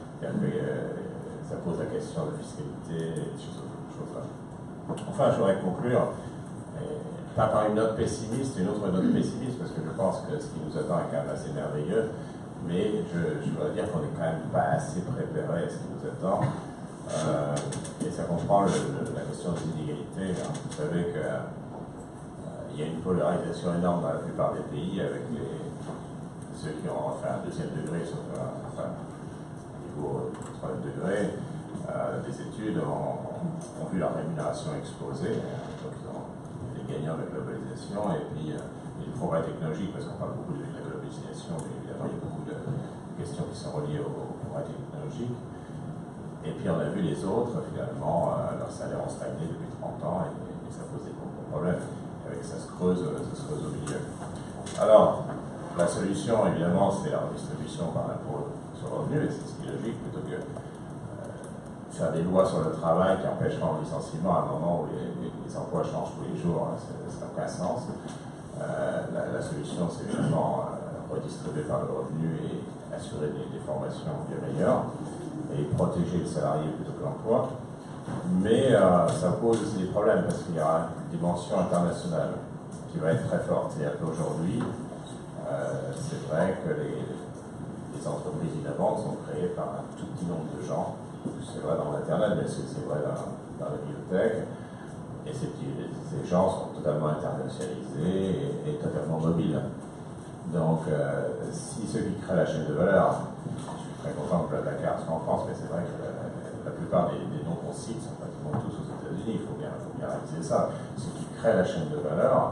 Ça pose la question de fiscalité et des choses là. Enfin, je voudrais conclure pas par une note pessimiste, une autre note pessimiste, parce que je pense que ce qui nous attend est quand même assez merveilleux, mais je voudrais dire qu'on n'est quand même pas assez préparé à ce qui nous attend. Et ça comprend la question des inégalités. Hein. Vous savez qu'il y a une polarisation énorme dans la plupart des pays avec ceux qui ont fait un 2e degré, niveau 3e degré, des études ont vu leur rémunération exploser. Donc ils ont les gagnants de la globalisation et puis les progrès technologiques, parce qu'on parle beaucoup de la globalisation, mais évidemment il y a beaucoup de questions qui sont reliées aux progrès technologiques. Et puis on a vu les autres, finalement, leurs salaires ont stagné depuis 30 ans et ça pose des gros problèmes. Avec ça se creuse au milieu. Alors, la solution, évidemment, c'est la redistribution par l'impôt sur le revenu, et c'est ce qui est logique, plutôt que faire des lois sur le travail qui empêcheront le licenciement à un moment où les emplois changent tous les jours, ça n'a aucun sens. La solution, c'est évidemment redistribuer par le revenu et assurer des formations bien meilleures et protéger le salarié plutôt que l'emploi. Mais ça pose aussi des problèmes parce qu'il y aura une dimension internationale qui va être très forte. C'est-à-dire qu'aujourd'hui, c'est vrai que les entreprises innovantes sont créées par un tout petit nombre de gens. C'est vrai dans l'Internet, mais c'est vrai dans la bibliothèque. Et ces gens sont totalement internationalisés et totalement mobiles. Donc, si ceux qui créent la chaîne de valeur, je suis très content que Blablacar soit en France, mais c'est vrai que la plupart des noms qu'on cite sont pratiquement tous aux États-Unis, il faut bien réaliser ça. Ceux qui créent la chaîne de valeur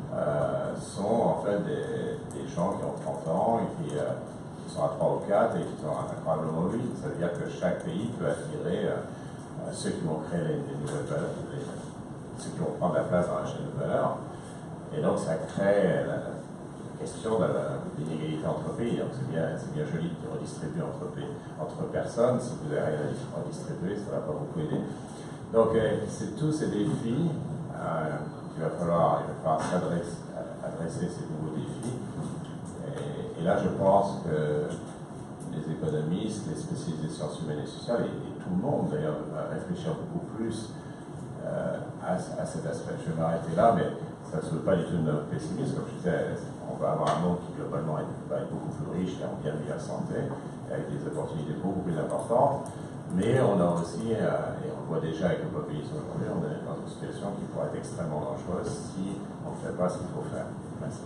sont en fait des gens qui ont 30 ans et qui sont à 3 ou 4 et qui sont incroyablement mobiles. Ça veut dire que chaque pays peut attirer ceux qui vont créer les nouvelles valeurs, ceux qui vont prendre la place dans la chaîne de valeur. Et donc ça crée la question de l'inégalité entre pays. Donc c'est bien joli de redistribuer entre personnes. Si vous n'avez rien à redistribuer, ça ne va pas beaucoup aider. Donc c'est tous ces défis qu'il va falloir adresser ces nouveaux défis. Et là, je pense que les économistes, les spécialistes des sciences humaines et sociales, et tout le monde d'ailleurs, va réfléchir beaucoup plus à cet aspect. Je vais m'arrêter là, mais ça ne se veut pas du tout de pessimisme. Comme je disais, on va avoir un monde qui globalement va être beaucoup plus riche et en bien meilleure santé, avec des opportunités beaucoup plus importantes. Mais on a aussi, et on le voit déjà avec le populisme aujourd'hui, on est dans une situation qui pourrait être extrêmement dangereuse si on ne fait pas ce qu'il faut faire. Merci.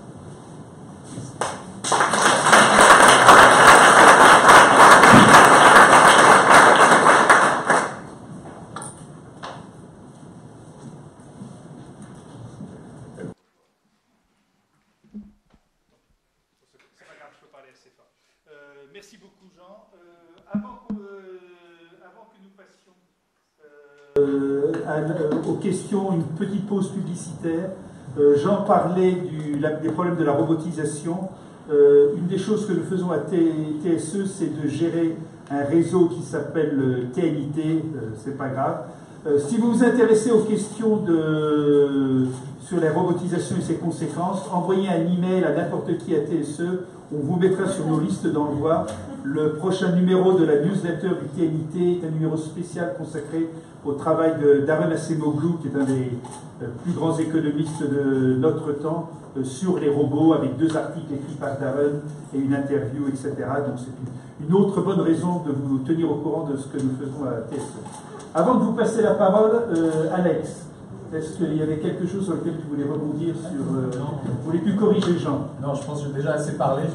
Merci beaucoup, Jean. Avant que nous passions aux questions, une petite pause publicitaire. Jean parlait des problèmes de la robotisation. Une des choses que nous faisons à TSE, c'est de gérer un réseau qui s'appelle TNIT, c'est pas grave. Si vous vous intéressez aux questions sur la robotisation et ses conséquences, envoyez un email à n'importe qui à TSE, on vous mettra sur nos listes d'envoi. Le prochain numéro de la newsletter du TNIT est un numéro spécial consacré au travail d'Arun Acemoglu, qui est un des plus grands économistes de notre temps, sur les robots, avec 2 articles écrits par Darren et une interview, etc. Donc c'est une autre bonne raison de vous tenir au courant de ce que nous faisons à TSE. Avant de vous passer la parole, Alex, est-ce qu'il y avait quelque chose sur lequel tu voulais rebondir sur... Vous voulez plus corriger Jean? Non, je pense que j'ai déjà assez parlé.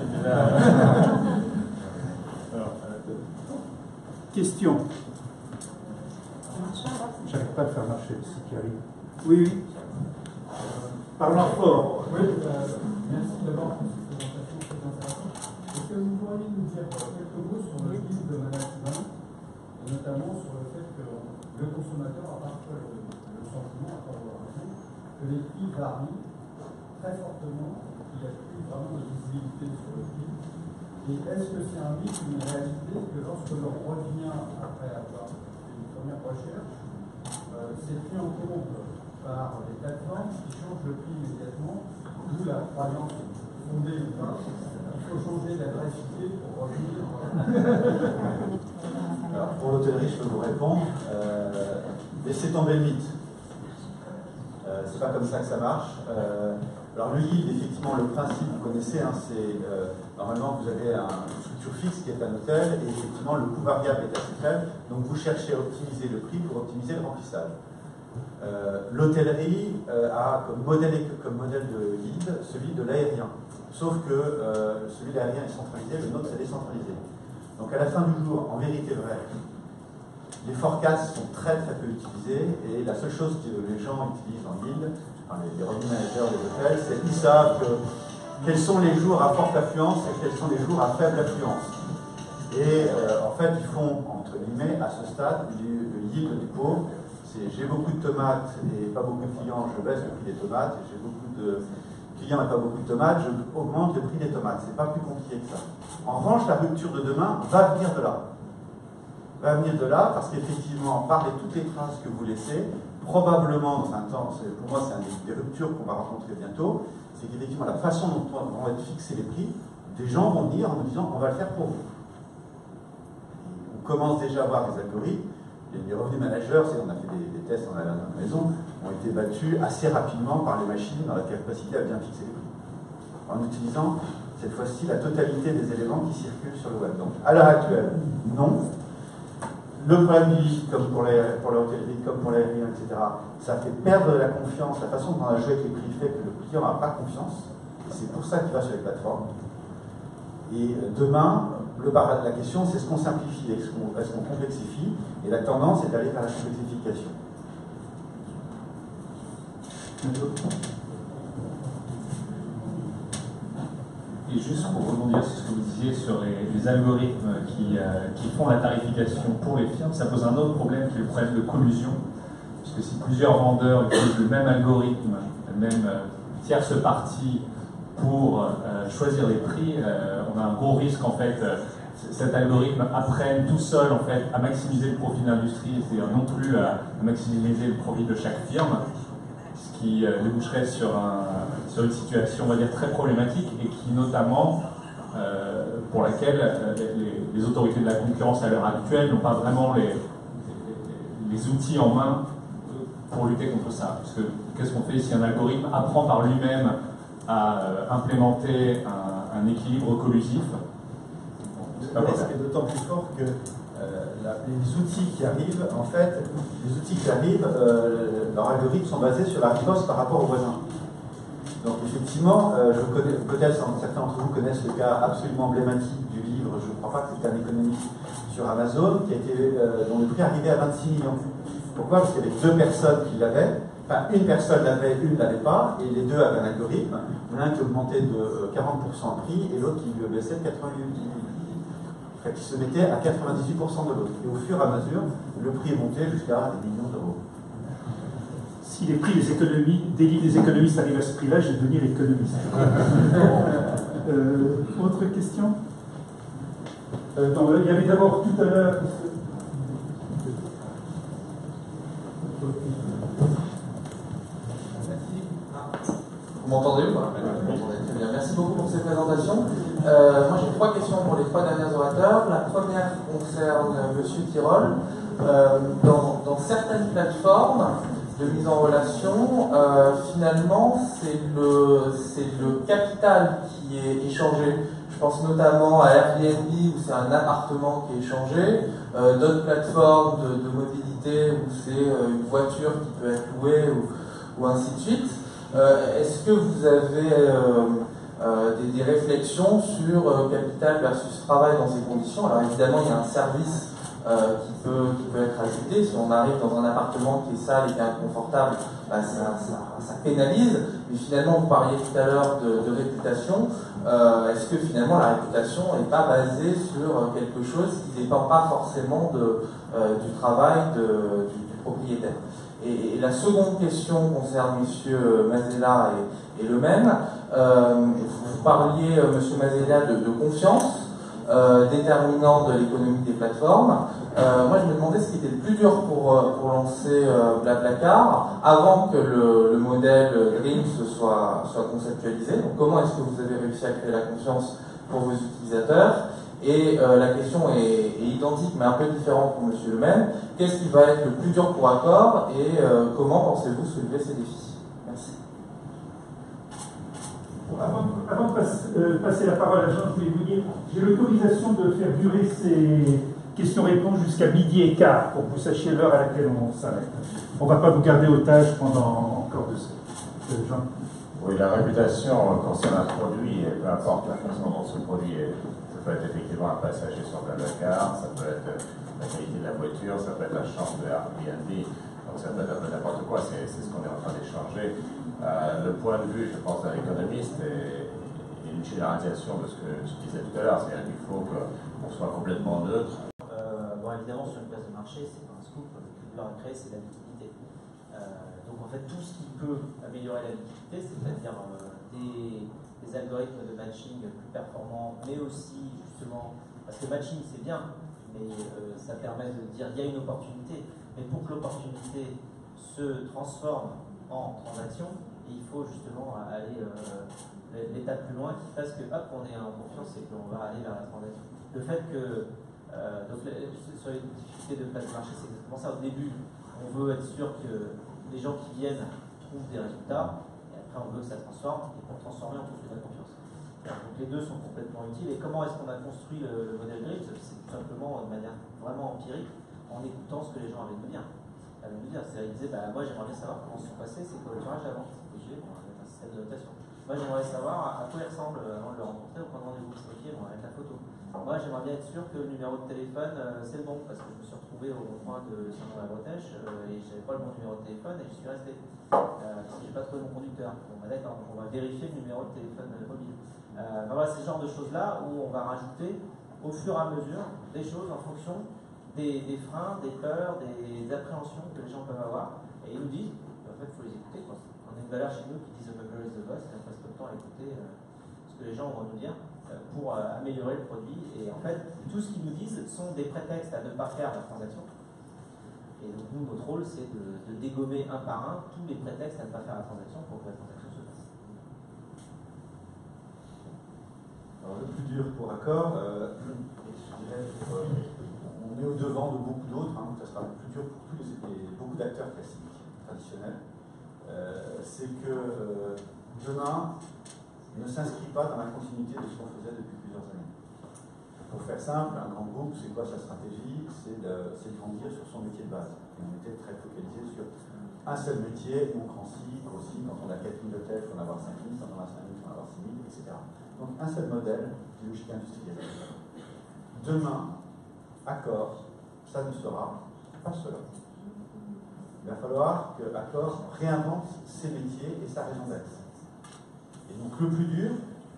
Question. J'arrive pas à faire marcher le site qui arrive. Oui, oui. Parlons fort. Oui, merci d'abord pour cette présentation très intéressante. Est-ce que vous pourriez nous dire quelques mots sur le guide de management, et notamment sur le fait que le consommateur a parfois le sentiment, à tort ou à raison, que les prix varient très fortement, qu'il n'y a plus vraiment de visibilité sur le prix. Et est-ce que c'est un mythe ou une réalité que lorsque l'on revient après avoir fait une première recherche, c'est pris en compte par les plateformes qui changent le prix immédiatement, d'où la croyance fondée ou pas, il faut changer d'adressité pour revenir. Alors, pour l'hôtellerie, je peux vous répondre. Laissez tomber le mythe. C'est pas comme ça que ça marche. Alors, le yield, effectivement, le principe, vous connaissez, hein, c'est normalement vous avez une structure fixe qui est un hôtel, et effectivement, le coût variable est assez faible, donc vous cherchez à optimiser le prix pour optimiser le remplissage. L'hôtellerie a comme modèle de guide celui de l'aérien. Sauf que celui de l'aérien est centralisé, le nôtre c'est décentralisé. Donc à la fin du jour, en vérité vraie, les forecasts sont très très peu utilisés et la seule chose que les gens utilisent en guide, enfin, les revenue managers des hôtels, c'est qu'ils savent quels sont les jours à forte affluence et quels sont les jours à faible affluence. Et en fait, ils font, entre guillemets, à ce stade, le yield du pauvre. J'ai beaucoup de tomates et pas beaucoup de clients, je baisse le prix des tomates. Et j'ai beaucoup de clients et pas beaucoup de tomates, je augmente le prix des tomates. C'est pas plus compliqué que ça. En revanche, la rupture de demain va venir de là. Va venir de là parce qu'effectivement, par toutes les traces que vous laissez, probablement dans un temps, pour moi c'est une des ruptures qu'on va rencontrer bientôt, c'est qu'effectivement la façon dont vont être fixés les prix, des gens vont venir en nous disant on va le faire pour vous. On commence déjà à voir des algorithmes. Les revenus managers, on a fait des tests dans la maison, ont été battus assez rapidement par les machines dans la capacité à bien fixer les prix. En utilisant cette fois-ci la totalité des éléments qui circulent sur le web. Donc à l'heure actuelle, non. Le problème du lead, comme pour l'hôtellerie, comme pour l'aérien, etc., ça fait perdre la confiance, la façon dont on a joué avec les prix fait que le client n'a pas confiance. Et c'est pour ça qu'il va sur les plateformes. Et demain, la question c'est est-ce qu'on simplifie, est-ce qu'on complexifie, et la tendance est d'aller vers la complexification. Et juste pour rebondir sur ce que vous disiez sur les algorithmes qui font la tarification pour les firmes, ça pose un autre problème qui est le problème de collusion. Puisque si plusieurs vendeurs utilisent le même algorithme, la même tierce partie pour choisir les prix, on a un gros risque en fait. Cet algorithme apprenne tout seul en fait à maximiser le profit de l'industrie, c'est-à-dire non plus à maximiser le profit de chaque firme, ce qui déboucherait sur une situation, on va dire, très problématique et qui notamment, pour laquelle les autorités de la concurrence à l'heure actuelle n'ont pas vraiment les outils en main pour lutter contre ça. Parce que qu'est-ce qu'on fait si un algorithme apprend par lui-même à implémenter un équilibre collusif? Le risque est d'autant plus fort que les outils qui arrivent, en fait, leurs algorithmes sont basés sur la riposte par rapport aux voisins. Donc effectivement, peut-être certains d'entre vous connaissent le cas absolument emblématique du livre, je ne crois pas que c'était un économiste sur Amazon, dont le prix arrivait à 26 millions. Pourquoi? Parce qu'il y avait deux personnes qui l'avaient, enfin une personne l'avait, une ne l'avait pas, et les deux avaient un algorithme, l'un qui augmentait de 40% le prix, et l'autre qui lui baissait de 88%. Qui se mettait à 98% de l'autre. Et au fur et à mesure, le prix est monté jusqu'à des millions d'euros. si les prix des économistes arrivent à ce prix-là, je vais devenir économiste. Autre question? Non, il y avait d'abord tout à l'heure... Vous m'entendez ou pas? Très bien. Merci beaucoup pour ces présentations. Moi, j'ai 3 questions pour les 3 derniers orateurs. La première concerne M. Tirole. Dans certaines plateformes de mise en relation, finalement, c'est le capital qui est échangé. Je pense notamment à Airbnb où c'est un appartement qui est échangé, d'autres plateformes de mobilité où c'est une voiture qui peut être louée ou ainsi de suite. Est-ce que vous avez des réflexions sur capital versus travail dans ces conditions? Alors évidemment, il y a un service qui peut être ajouté. Si on arrive dans un appartement qui est sale et qui est inconfortable, ça pénalise. Mais finalement, vous parliez tout à l'heure de réputation. Est-ce que finalement la réputation n'est pas basée sur quelque chose qui ne dépend pas forcément du travail du propriétaire? Et la seconde question concerne M. Mazella et le même. Vous parliez, M. Mazella, de confiance, déterminant de l'économie des plateformes. Moi, je me demandais ce qui était le plus dur pour lancer BlaBlaCar avant que le modèle Dreams soit conceptualisé. Donc, comment est-ce que vous avez réussi à créer la confiance pour vos utilisateurs? Et la question est identique mais un peu différente pour M. Lemaine. Qu'est-ce qui va être le plus dur pour Accor et comment pensez-vous soulever ces défis? Merci. Avant de passer la parole à Jean, je voulais vous dire, j'ai l'autorisation de faire durer ces questions-réponses jusqu'à 12h15 pour que vous sachiez l'heure à laquelle on s'arrête. On ne va pas vous garder otage pendant encore 2 heures. Jean. Oui, la réputation concerne un produit, et peu importe la façon dont ce produit est. Ça peut être effectivement un passager sur BlaBlaCar, ça peut être la qualité de la voiture, ça peut être la chambre de Airbnb, donc ça peut être un peu n'importe quoi, c'est ce qu'on est en train d'échanger. Le point de vue, je pense, d'un économiste est une généralisation de ce que je disais tout à l'heure, c'est-à-dire qu'il faut qu'on soit complètement neutre. Bon, évidemment, sur une place de marché, c'est pas un scoop, le plus dur à créer, c'est la liquidité. Donc en fait, tout ce qui peut améliorer la liquidité, c'est-à-dire des algorithmes de matching plus performants, mais aussi justement, parce que matching c'est bien, mais ça permet de dire il y a une opportunité, mais pour que l'opportunité se transforme en transaction, il faut justement aller l'étape plus loin qui fasse que hop, on est en confiance et qu'on va aller vers la transaction. Le fait que, donc, sur les difficultés de place de marché, c'est exactement ça. Au début, on veut être sûr que les gens qui viennent trouvent des résultats, et après on veut que ça transforme, et pour transformer, on trouve de la confiance. Donc les deux sont complètement utiles. Et comment est-ce qu'on a construit le modèle Dreams? C'est tout simplement de manière vraiment empirique, en écoutant ce que les gens avaient à nous dire. C'est-à-dire, ils disaient, bah, moi j'aimerais bien savoir comment se sont passés ces covoiturages avant. Bon, avec un système de notation. Moi j'aimerais savoir à quoi il ressemble avant de le rencontrer ou prendre rendez-vous. Ok, bon, avec la photo. Moi j'aimerais bien être sûr que le numéro de téléphone c'est le bon, parce que je me suis retrouvé au point de Saint-Jean-la-Bretèche et je n'avais pas le bon numéro de téléphone et je suis resté. Parce que j'ai pas trouvé mon conducteur. Bon, bah, d'accord, on va vérifier le numéro de téléphone mobile. Voilà, c'est ce genre de choses-là où on va rajouter au fur et à mesure des choses en fonction des freins, des peurs, des appréhensions que les gens peuvent avoir. Et ils nous disent, en fait, il faut les écouter. Quoi. On a une valeur chez nous qui dit The Bugler is the boss, et on passe peu de temps à écouter ce que les gens vont nous dire pour améliorer le produit. Et en fait, tout ce qu'ils nous disent sont des prétextes à ne pas faire la transaction. Et donc nous, notre rôle, c'est de dégommer un par un tous les prétextes à ne pas faire la transaction pour que la transaction se fasse. Alors, le plus dur pour Accor, je dirais, on est au devant de beaucoup d'autres, hein, ça sera le plus dur pour beaucoup d'acteurs classiques, traditionnels. C'est que demain ne s'inscrit pas dans la continuité de ce qu'on faisait depuis plusieurs années. Pour faire simple, un grand groupe, c'est quoi sa stratégie? C'est de grandir sur son métier de base. Et on était très focalisé sur un seul métier, on grossit, quand on a 4000 hôtels, il faut en avoir 5000, quand on en a 5000, il faut en avoir 6000, etc. Donc un seul modèle, logique industrielle. Demain, Accor, ça ne sera pas cela. Il va falloir que Accor réinvente ses métiers et sa raison d'être. Et donc le plus dur,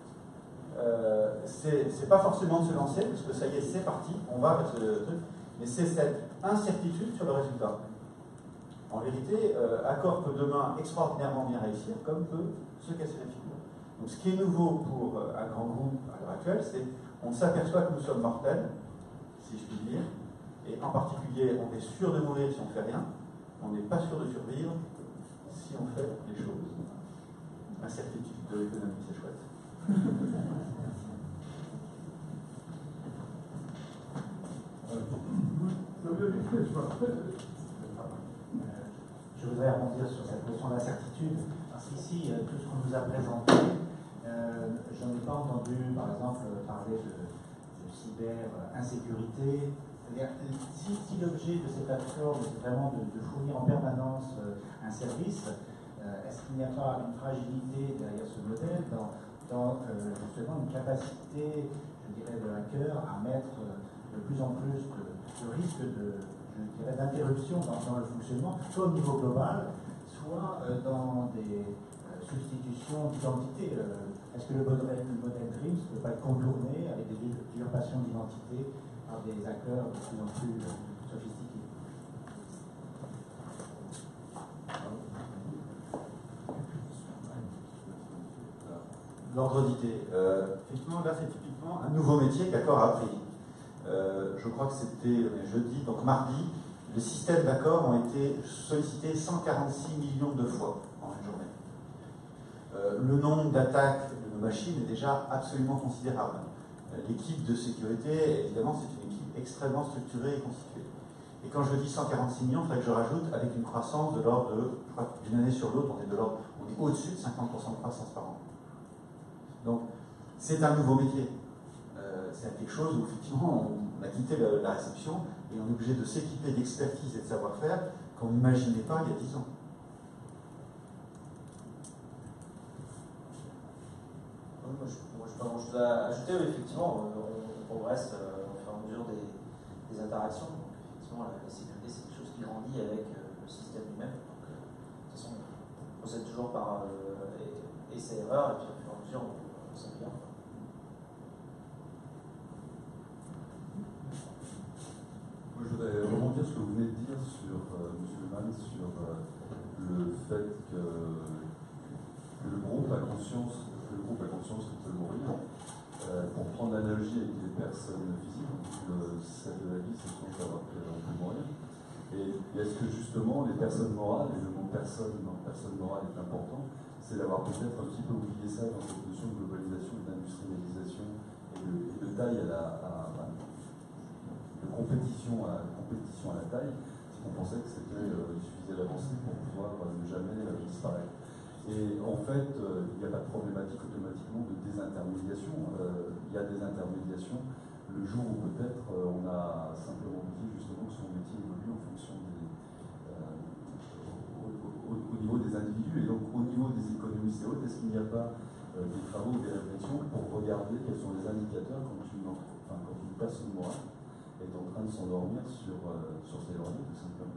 c'est pas forcément de se lancer, parce que ça y est, c'est parti, on va vers ce truc, mais c'est cette incertitude sur le résultat. En vérité, Accor peut demain extraordinairement bien réussir, comme peut se casser la figure. Donc ce qui est nouveau pour un grand groupe à l'heure actuelle, c'est qu'on s'aperçoit que nous sommes mortels, si je puis dire, et en particulier, on est sûr de mourir si on ne fait rien, on n'est pas sûr de survivre si on fait les choses. Incertitude de l'économie, c'est chouette. Je voudrais rebondir sur cette notion d'incertitude, parce qu'ici, tout ce qu'on nous a présenté, je n'ai pas entendu, par exemple, parler de cyber-insécurité. C'est-à-dire, si l'objet de cette plateforme, c'est vraiment de fournir en permanence un service, est-ce qu'il n'y a pas une fragilité derrière ce modèle dans justement une capacité, je dirais, de hacker à mettre de plus en plus de risques d'interruption dans le fonctionnement, soit au niveau global, soit dans des substitutions d'identité. Est-ce que le modèle TRIMS ne peut pas être contourné avec des usurpations d'identité par des hackers de plus en plus sophistiqués? L'ordre d'idée. Effectivement, là, c'est typiquement un nouveau métier qu'Accor a appris. Je crois que c'était jeudi, donc mardi, les systèmes d'Accor ont été sollicités 146 millions de fois en une journée. Le nombre d'attaques de nos machines est déjà absolument considérable. L'équipe de sécurité, évidemment, c'est une équipe extrêmement structurée et constituée. Et quand je dis 146 millions, il faudrait que je rajoute avec une croissance de l'ordre de, je crois d'une année sur l'autre, on est au-dessus de 50% de croissance par an. Donc, c'est un nouveau métier. C'est quelque chose où, effectivement, on a quitté la réception et on est obligé de s'équiper d'expertise et de savoir-faire qu'on n'imaginait pas il y a 10 ans. Moi, je peux ajouter, effectivement, on progresse au fur et à mesure des interactions. Donc, effectivement, la sécurité, c'est quelque chose qui grandit avec le système lui-même. Donc, de toute façon, on procède toujours par essai-erreur, et puis au fur et à mesure, on s'améliore. Moi, je voudrais rebondir sur ce que vous venez de dire sur M. Mann, sur le fait que le groupe a conscience qu'il peut mourir. Pour prendre l'analogie avec les personnes physiques, celle de la vie, c'est sans savoir qu'elles peut mourir. Et est-ce que justement les personnes morales, et le mot personne dans personne morale est important, c'est d'avoir peut-être un petit peu oublié ça dans cette notion de globalisation et d'industrialisation et de taille de compétition à la taille, c'est qu'on pensait qu'il suffisait d'avancer pour pouvoir ne jamais disparaître. Et en fait, il n'y a pas de problématique automatiquement de désintermédiation. Il y a des intermédiations le jour où peut-être on a simplement dit justement que son métier évolue en fonction au niveau des individus. Et donc au niveau des économistes et autres, est-ce qu'il n'y a pas des travaux, des réflexions pour regarder quels sont les indicateurs quand une personne morale est en train de s'endormir sur ses lauriers, tout simplement.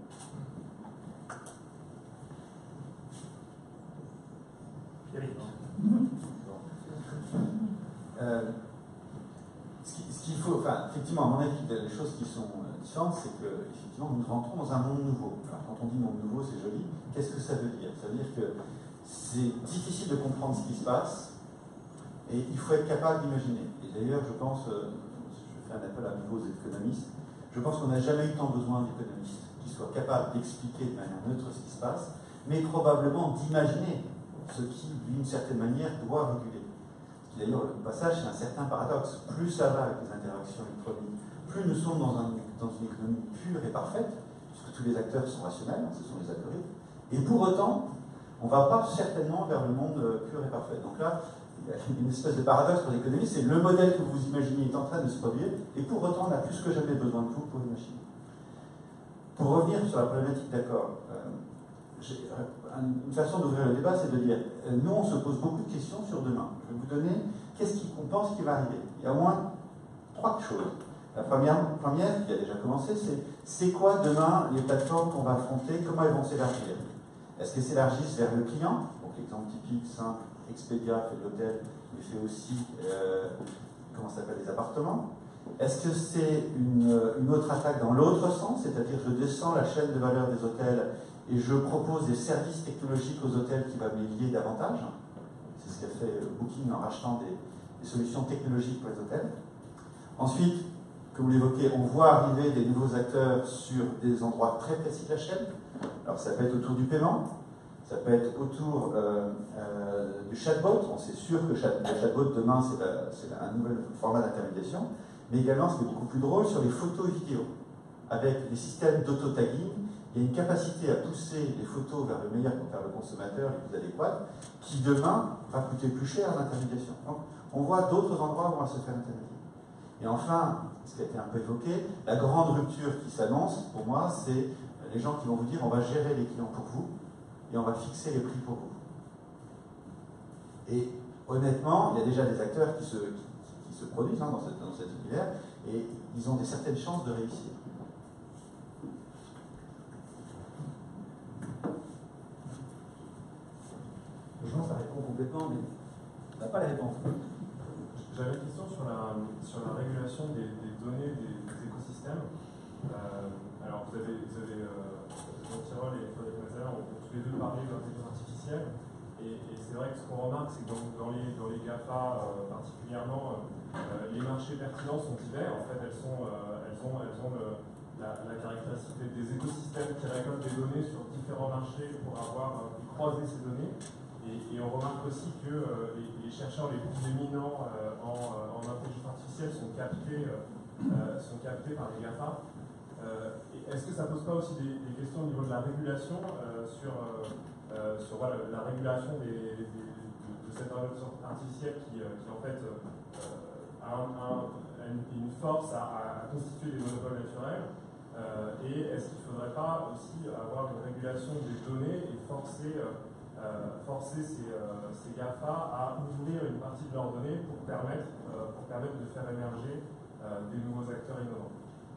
Ce qu'il faut, effectivement, à mon avis, les choses qui sont différentes, c'est que effectivement, nous rentrons dans un monde nouveau. Alors, quand on dit monde nouveau, c'est joli. Qu'est-ce que ça veut dire? Ça veut dire que c'est difficile de comprendre ce qui se passe et il faut être capable d'imaginer. Et d'ailleurs, je pense, je fais un appel à nouveau aux économistes, je pense qu'on n'a jamais eu tant besoin d'économistes qui soient capables d'expliquer de manière neutre ce qui se passe, mais probablement d'imaginer ce qui, d'une certaine manière, doit réguler. D'ailleurs, le passage, c'est un certain paradoxe. Plus ça va avec les interactions électroniques, plus nous sommes dans une économie pure et parfaite, puisque tous les acteurs sont rationnels, ce sont les algorithmes, et pour autant, on ne va pas certainement vers le monde pur et parfait. Donc là, il y a une espèce de paradoxe pour l'économie, c'est le modèle que vous imaginez est en train de se produire, et pour autant, on a plus que jamais besoin de vous pour une machine. Pour revenir sur la problématique d'accord, une façon d'ouvrir le débat, c'est de dire, nous, on se pose beaucoup de questions sur demain. Je vais vous donner, qu'est-ce qu'on pense qui va arriver? Il y a au moins 3 choses. La première qui a déjà commencé, c'est quoi demain les plateformes qu'on va affronter, comment elles vont s'élargir? Est-ce qu'elles s'élargissent vers le client? Donc l'exemple typique, simple, Expedia fait de l'hôtel, mais fait aussi, comment ça s'appelle, les appartements. Est-ce que c'est une autre attaque dans l'autre sens, c'est-à-dire je descends la chaîne de valeur des hôtels et je propose des services technologiques aux hôtels qui va me les lier davantage. C'est ce qu'a fait Booking en rachetant des solutions technologiques pour les hôtels. Ensuite, comme vous l'évoquez, on voit arriver des nouveaux acteurs sur des endroits très précis de la chaîne. Alors ça peut être autour du paiement, ça peut être autour du chatbot. On sait sûr que le chatbot demain c'est un nouvel format d'intermédiation, mais également ce qui est beaucoup plus drôle sur les photos et vidéos. Avec des systèmes d'auto-tagging, il y a une capacité à pousser les photos vers le meilleur vers le consommateur, le plus adéquat, qui demain va coûter plus cher en intermédiation. Donc on voit d'autres endroits où on va se faire intermédier. Et enfin, ce qui a été un peu évoqué, la grande rupture qui s'annonce, pour moi, c'est les gens qui vont vous dire on va gérer les clients pour vous et on va fixer les prix pour vous. Et honnêtement, il y a déjà des acteurs qui se produisent dans cet univers et ils ont certaines chances de réussir. Je pense que ça répond complètement, mais on n'a pas la réponse. J'avais une question sur la régulation des données des écosystèmes. Alors, vous avez Tirole et Frédéric Mazal ont tous les deux parlé d'intelligence artificielle. Et c'est vrai que ce qu'on remarque, c'est que dans les GAFA particulièrement, les marchés pertinents sont divers. En fait, elles ont la caractéristique des écosystèmes qui récoltent des données sur différents marchés pour avoir pu croiser ces données. Et on remarque aussi que les chercheurs les plus éminents en intelligence artificielle sont captés par les GAFA. Est-ce que ça ne pose pas aussi des questions au niveau de la régulation sur la régulation de cette intelligence artificielle qui en fait a une force à constituer des monopoles naturels et est-ce qu'il ne faudrait pas aussi avoir une régulation des données et forcer ces GAFA à ouvrir une partie de leurs données pour permettre de faire émerger des nouveaux acteurs innovants?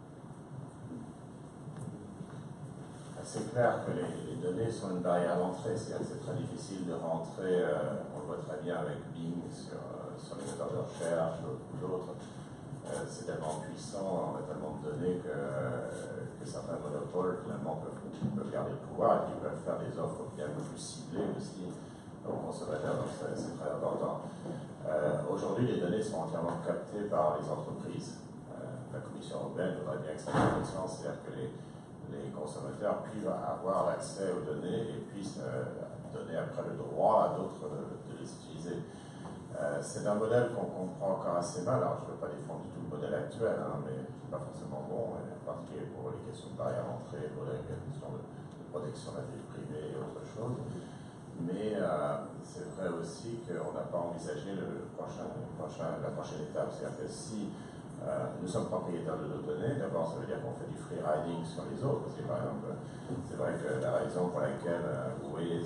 C'est clair que les données sont une barrière à l'entrée, c'est-à-dire que c'est très difficile de rentrer, on le voit très bien avec Bing sur les moteurs de recherche ou d'autres. C'est tellement puissant, on a tellement de données que certains monopoles finalement peuvent garder le pouvoir et qu'ils peuvent faire des offres bien plus ciblées aussi aux consommateurs, donc c'est très important. Aujourd'hui, les données sont entièrement captées par les entreprises. La Commission européenne voudrait bien que ça ait conscience, c'est-à-dire que les consommateurs puissent avoir accès aux données et puissent donner après le droit à d'autres de les utiliser. C'est un modèle qu'on comprend encore assez mal. Alors, je ne veux pas défendre du tout le modèle actuel, mais ce n'est pas forcément bon, en particulier pour les questions de barrière à l'entrée, pour les questions de protection de la vie privée et autre chose. Mais c'est vrai aussi qu'on n'a pas envisagé la prochaine étape. C'est-à-dire que si nous sommes propriétaires de nos données, d'abord ça veut dire qu'on fait du free riding sur les autres. Parce que par exemple, c'est vrai que la raison pour laquelle vous voyez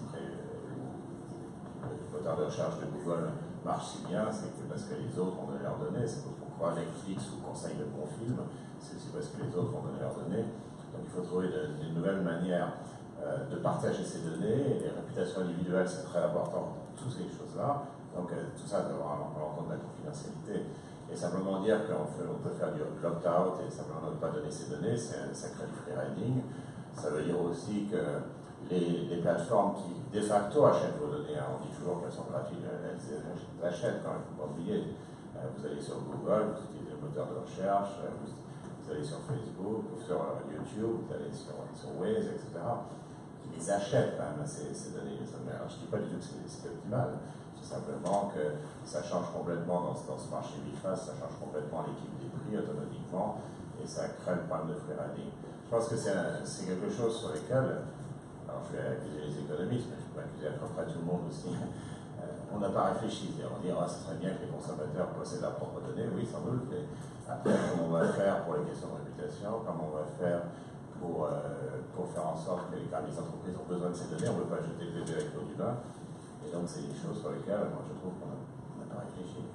le moteur de recherche de Google marche si bien, c'est que parce que les autres ont donné leurs données. C'est pourquoi Netflix vous conseille de bons films, c'est aussi parce que les autres ont donné leurs données. Donc il faut trouver de nouvelles manières de partager ces données. Et les réputations individuelles, c'est très important pour toutes ces choses-là. Donc tout ça doit avoir en compte la confidentialité. Et simplement dire qu'on peut faire du opt-out et simplement ne pas donner ces données, ça crée du free riding. Ça veut dire aussi que les plateformes qui de facto achètent vos données, on dit toujours qu'elles sont gratuites, elles achètent quand même, il ne faut pas oublier. Vous allez sur Google, vous utilisez le moteur de recherche, vous allez sur Facebook, sur YouTube, vous allez sur Waze, etc. Ils les achètent quand même, ces données. Alors, je ne dis pas du tout que c'est optimal. Simplement que ça change complètement dans ce marché biface, ça change complètement l'équipe des prix automatiquement et ça crée le problème de free riding. Je pense que c'est quelque chose sur lequel, alors je vais accuser les économistes, mais je peux accuser à peu près tout le monde aussi, on n'a pas réfléchi. On dit ce serait bien que les consommateurs possèdent leurs propres données, oui sans doute, mais après comment on va faire pour les questions de réputation, comment on va faire pour faire en sorte que les entreprises ont besoin de ces données, on ne veut pas jeter le bébé avec l'eau du bain. Et donc, c'est des choses sur lesquelles, moi, je trouve qu'on n'a pas réfléchi.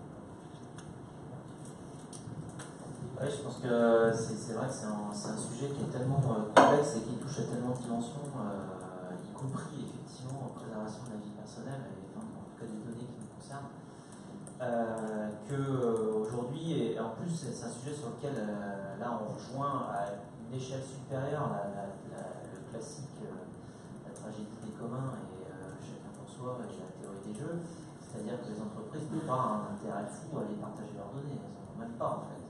Oui, je pense que c'est vrai que c'est un sujet qui est tellement complexe et qui touche à tellement de dimensions, y compris, effectivement, en préservation de la vie personnelle, et en tout cas des données qui nous concernent, qu'aujourd'hui, et en plus, c'est un sujet sur lequel, là, on rejoint à une échelle supérieure le classique tragédie des communs et chacun pour soi et la théorie des jeux. C'est-à-dire que les entreprises n'ont pas un intérêt fou à aller partager leurs données, elles n'en ont même pas en fait.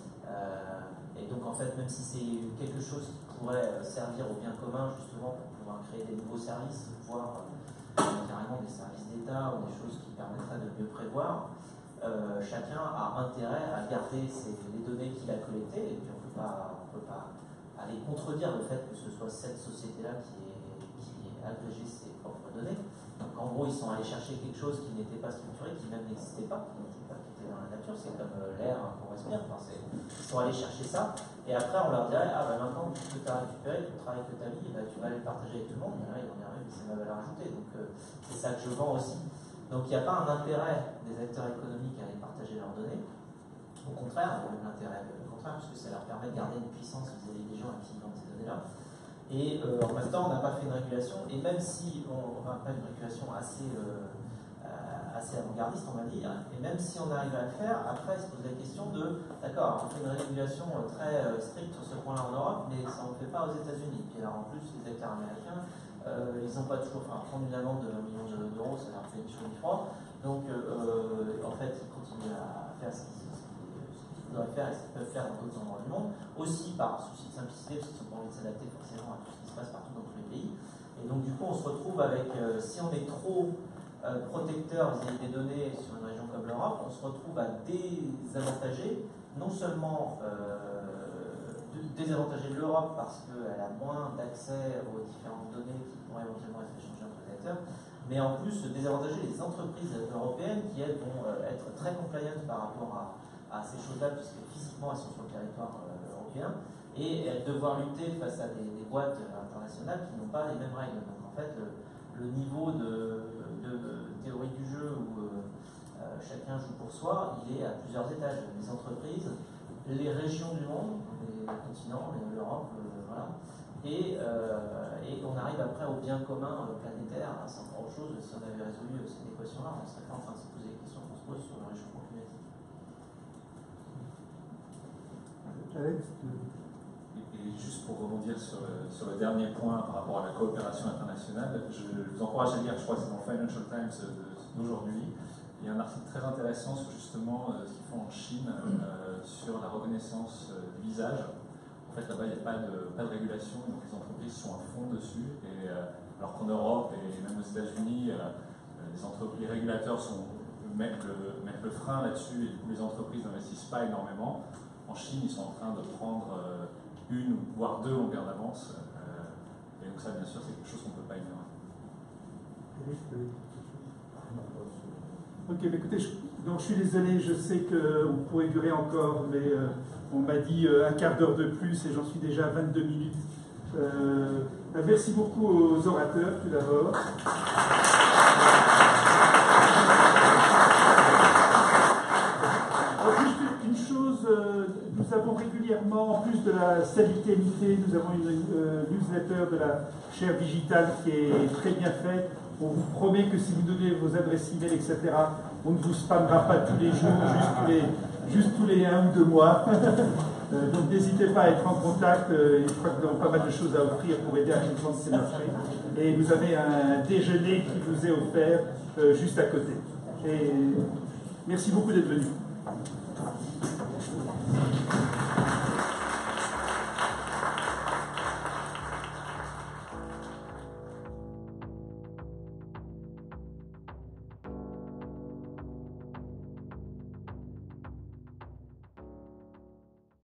Et donc en fait, même si c'est quelque chose qui pourrait servir au bien commun justement pour pouvoir créer des nouveaux services, voire carrément des services d'État ou des choses qui permettraient de mieux prévoir, chacun a intérêt à garder les données qu'il a collectées, et puis on ne peut pas aller contredire le fait que ce soit cette société-là qui ait agrégé ses propres données. Donc en gros, ils sont allés chercher quelque chose qui n'était pas structuré, qui même n'existait pas, qui était dans la nature, c'est comme l'air qu'on respire. Enfin, ils sont allés chercher ça, et après on leur dirait, ah ben maintenant tout ce que tu as récupéré, tout le travail que tu as mis, ben, tu vas aller le partager avec tout le monde, et là ils vont dire, oui, mais c'est ma valeur ajoutée, donc c'est ça que je vends aussi. Donc il n'y a pas un intérêt des acteurs économiques à aller partager leurs données, au contraire, il y a même l'intérêt contraire, parce que ça leur permet de garder une puissance vis-à-vis des gens à qui ils vendent ces données-là. Et en même temps, on n'a pas fait une régulation, et même si on n'a pas une régulation assez avant-gardiste, on va dire, et même si on arrive à le faire, après se pose la question de, d'accord, on fait une régulation très stricte sur ce point-là en Europe, mais ça on ne fait pas aux États-Unis. Puis alors en plus, les acteurs américains, ils n'ont pas toujours, enfin, prendre une amende de 1 million d'euros, ça leur fait ni chaud ni froid. Donc en fait, ils continuent à faire ce qu'ils voudraient faire et ce qu'ils peuvent faire dans d'autres endroits du monde, aussi par souci de simplicité, parce qu'ils n'ont pas envie de s'adapter forcément à tout ce qui se passe partout dans tous les pays. Et donc du coup, on se retrouve avec, si on est trop protecteur vis-à-vis des données sur une région comme l'Europe, on se retrouve à désavantager, non seulement désavantager l'Europe parce qu'elle a moins d'accès aux différentes données qui pourraient éventuellement être échangées entre les acteurs, mais en plus désavantager les entreprises européennes qui, elles, vont être très compliant par rapport à ces choses-là, puisque physiquement elles sont sur le territoire européen, et devoir lutter face à des boîtes internationales qui n'ont pas les mêmes règles. Donc en fait, le niveau de théorie du jeu où chacun joue pour soi, il est à plusieurs étages. Les entreprises, les régions du monde, les continents, l'Europe, voilà. Et on arrive après au bien commun planétaire, sans grand chose. Si on avait résolu cette équation-là, on ne serait pas en train de se poser les questions qu'on se pose sur le réchauffement climatique. Et juste pour rebondir sur le dernier point par rapport à la coopération internationale, je vous encourage à lire, je crois que c'est dans Financial Times d'aujourd'hui, il y a un article très intéressant sur justement ce qu'ils font en Chine sur la reconnaissance du visage. En fait, là-bas, il n'y a pas de régulation, donc les entreprises sont à fond dessus. Et, alors qu'en Europe et même aux États-Unis, les régulateurs mettent le frein là-dessus, et du coup, les entreprises n'investissent pas énormément. En Chine, ils sont en train de prendre une, voire 2 longueurs d'avance. Et donc ça, bien sûr, c'est quelque chose qu'on ne peut pas ignorer. Ok, mais écoutez, donc je suis désolé, je sais qu'on pourrait durer encore, mais on m'a dit un quart d'heure de plus et j'en suis déjà à 22 minutes. Merci beaucoup aux orateurs, tout d'abord. Une chose, nous avons régulièrement, en plus de la Salutérité, nous avons une newsletter de la chaire digitale qui est très bien faite. On vous promet que si vous donnez vos adresses email, etc., on ne vous spammera pas tous les jours, juste tous les 1 ou 2 mois. Donc n'hésitez pas à être en contact. Je crois que nous avons pas mal de choses à offrir pour aider à comprendre ces marchés. Et vous avez un déjeuner qui vous est offert juste à côté. Et merci beaucoup d'être venu.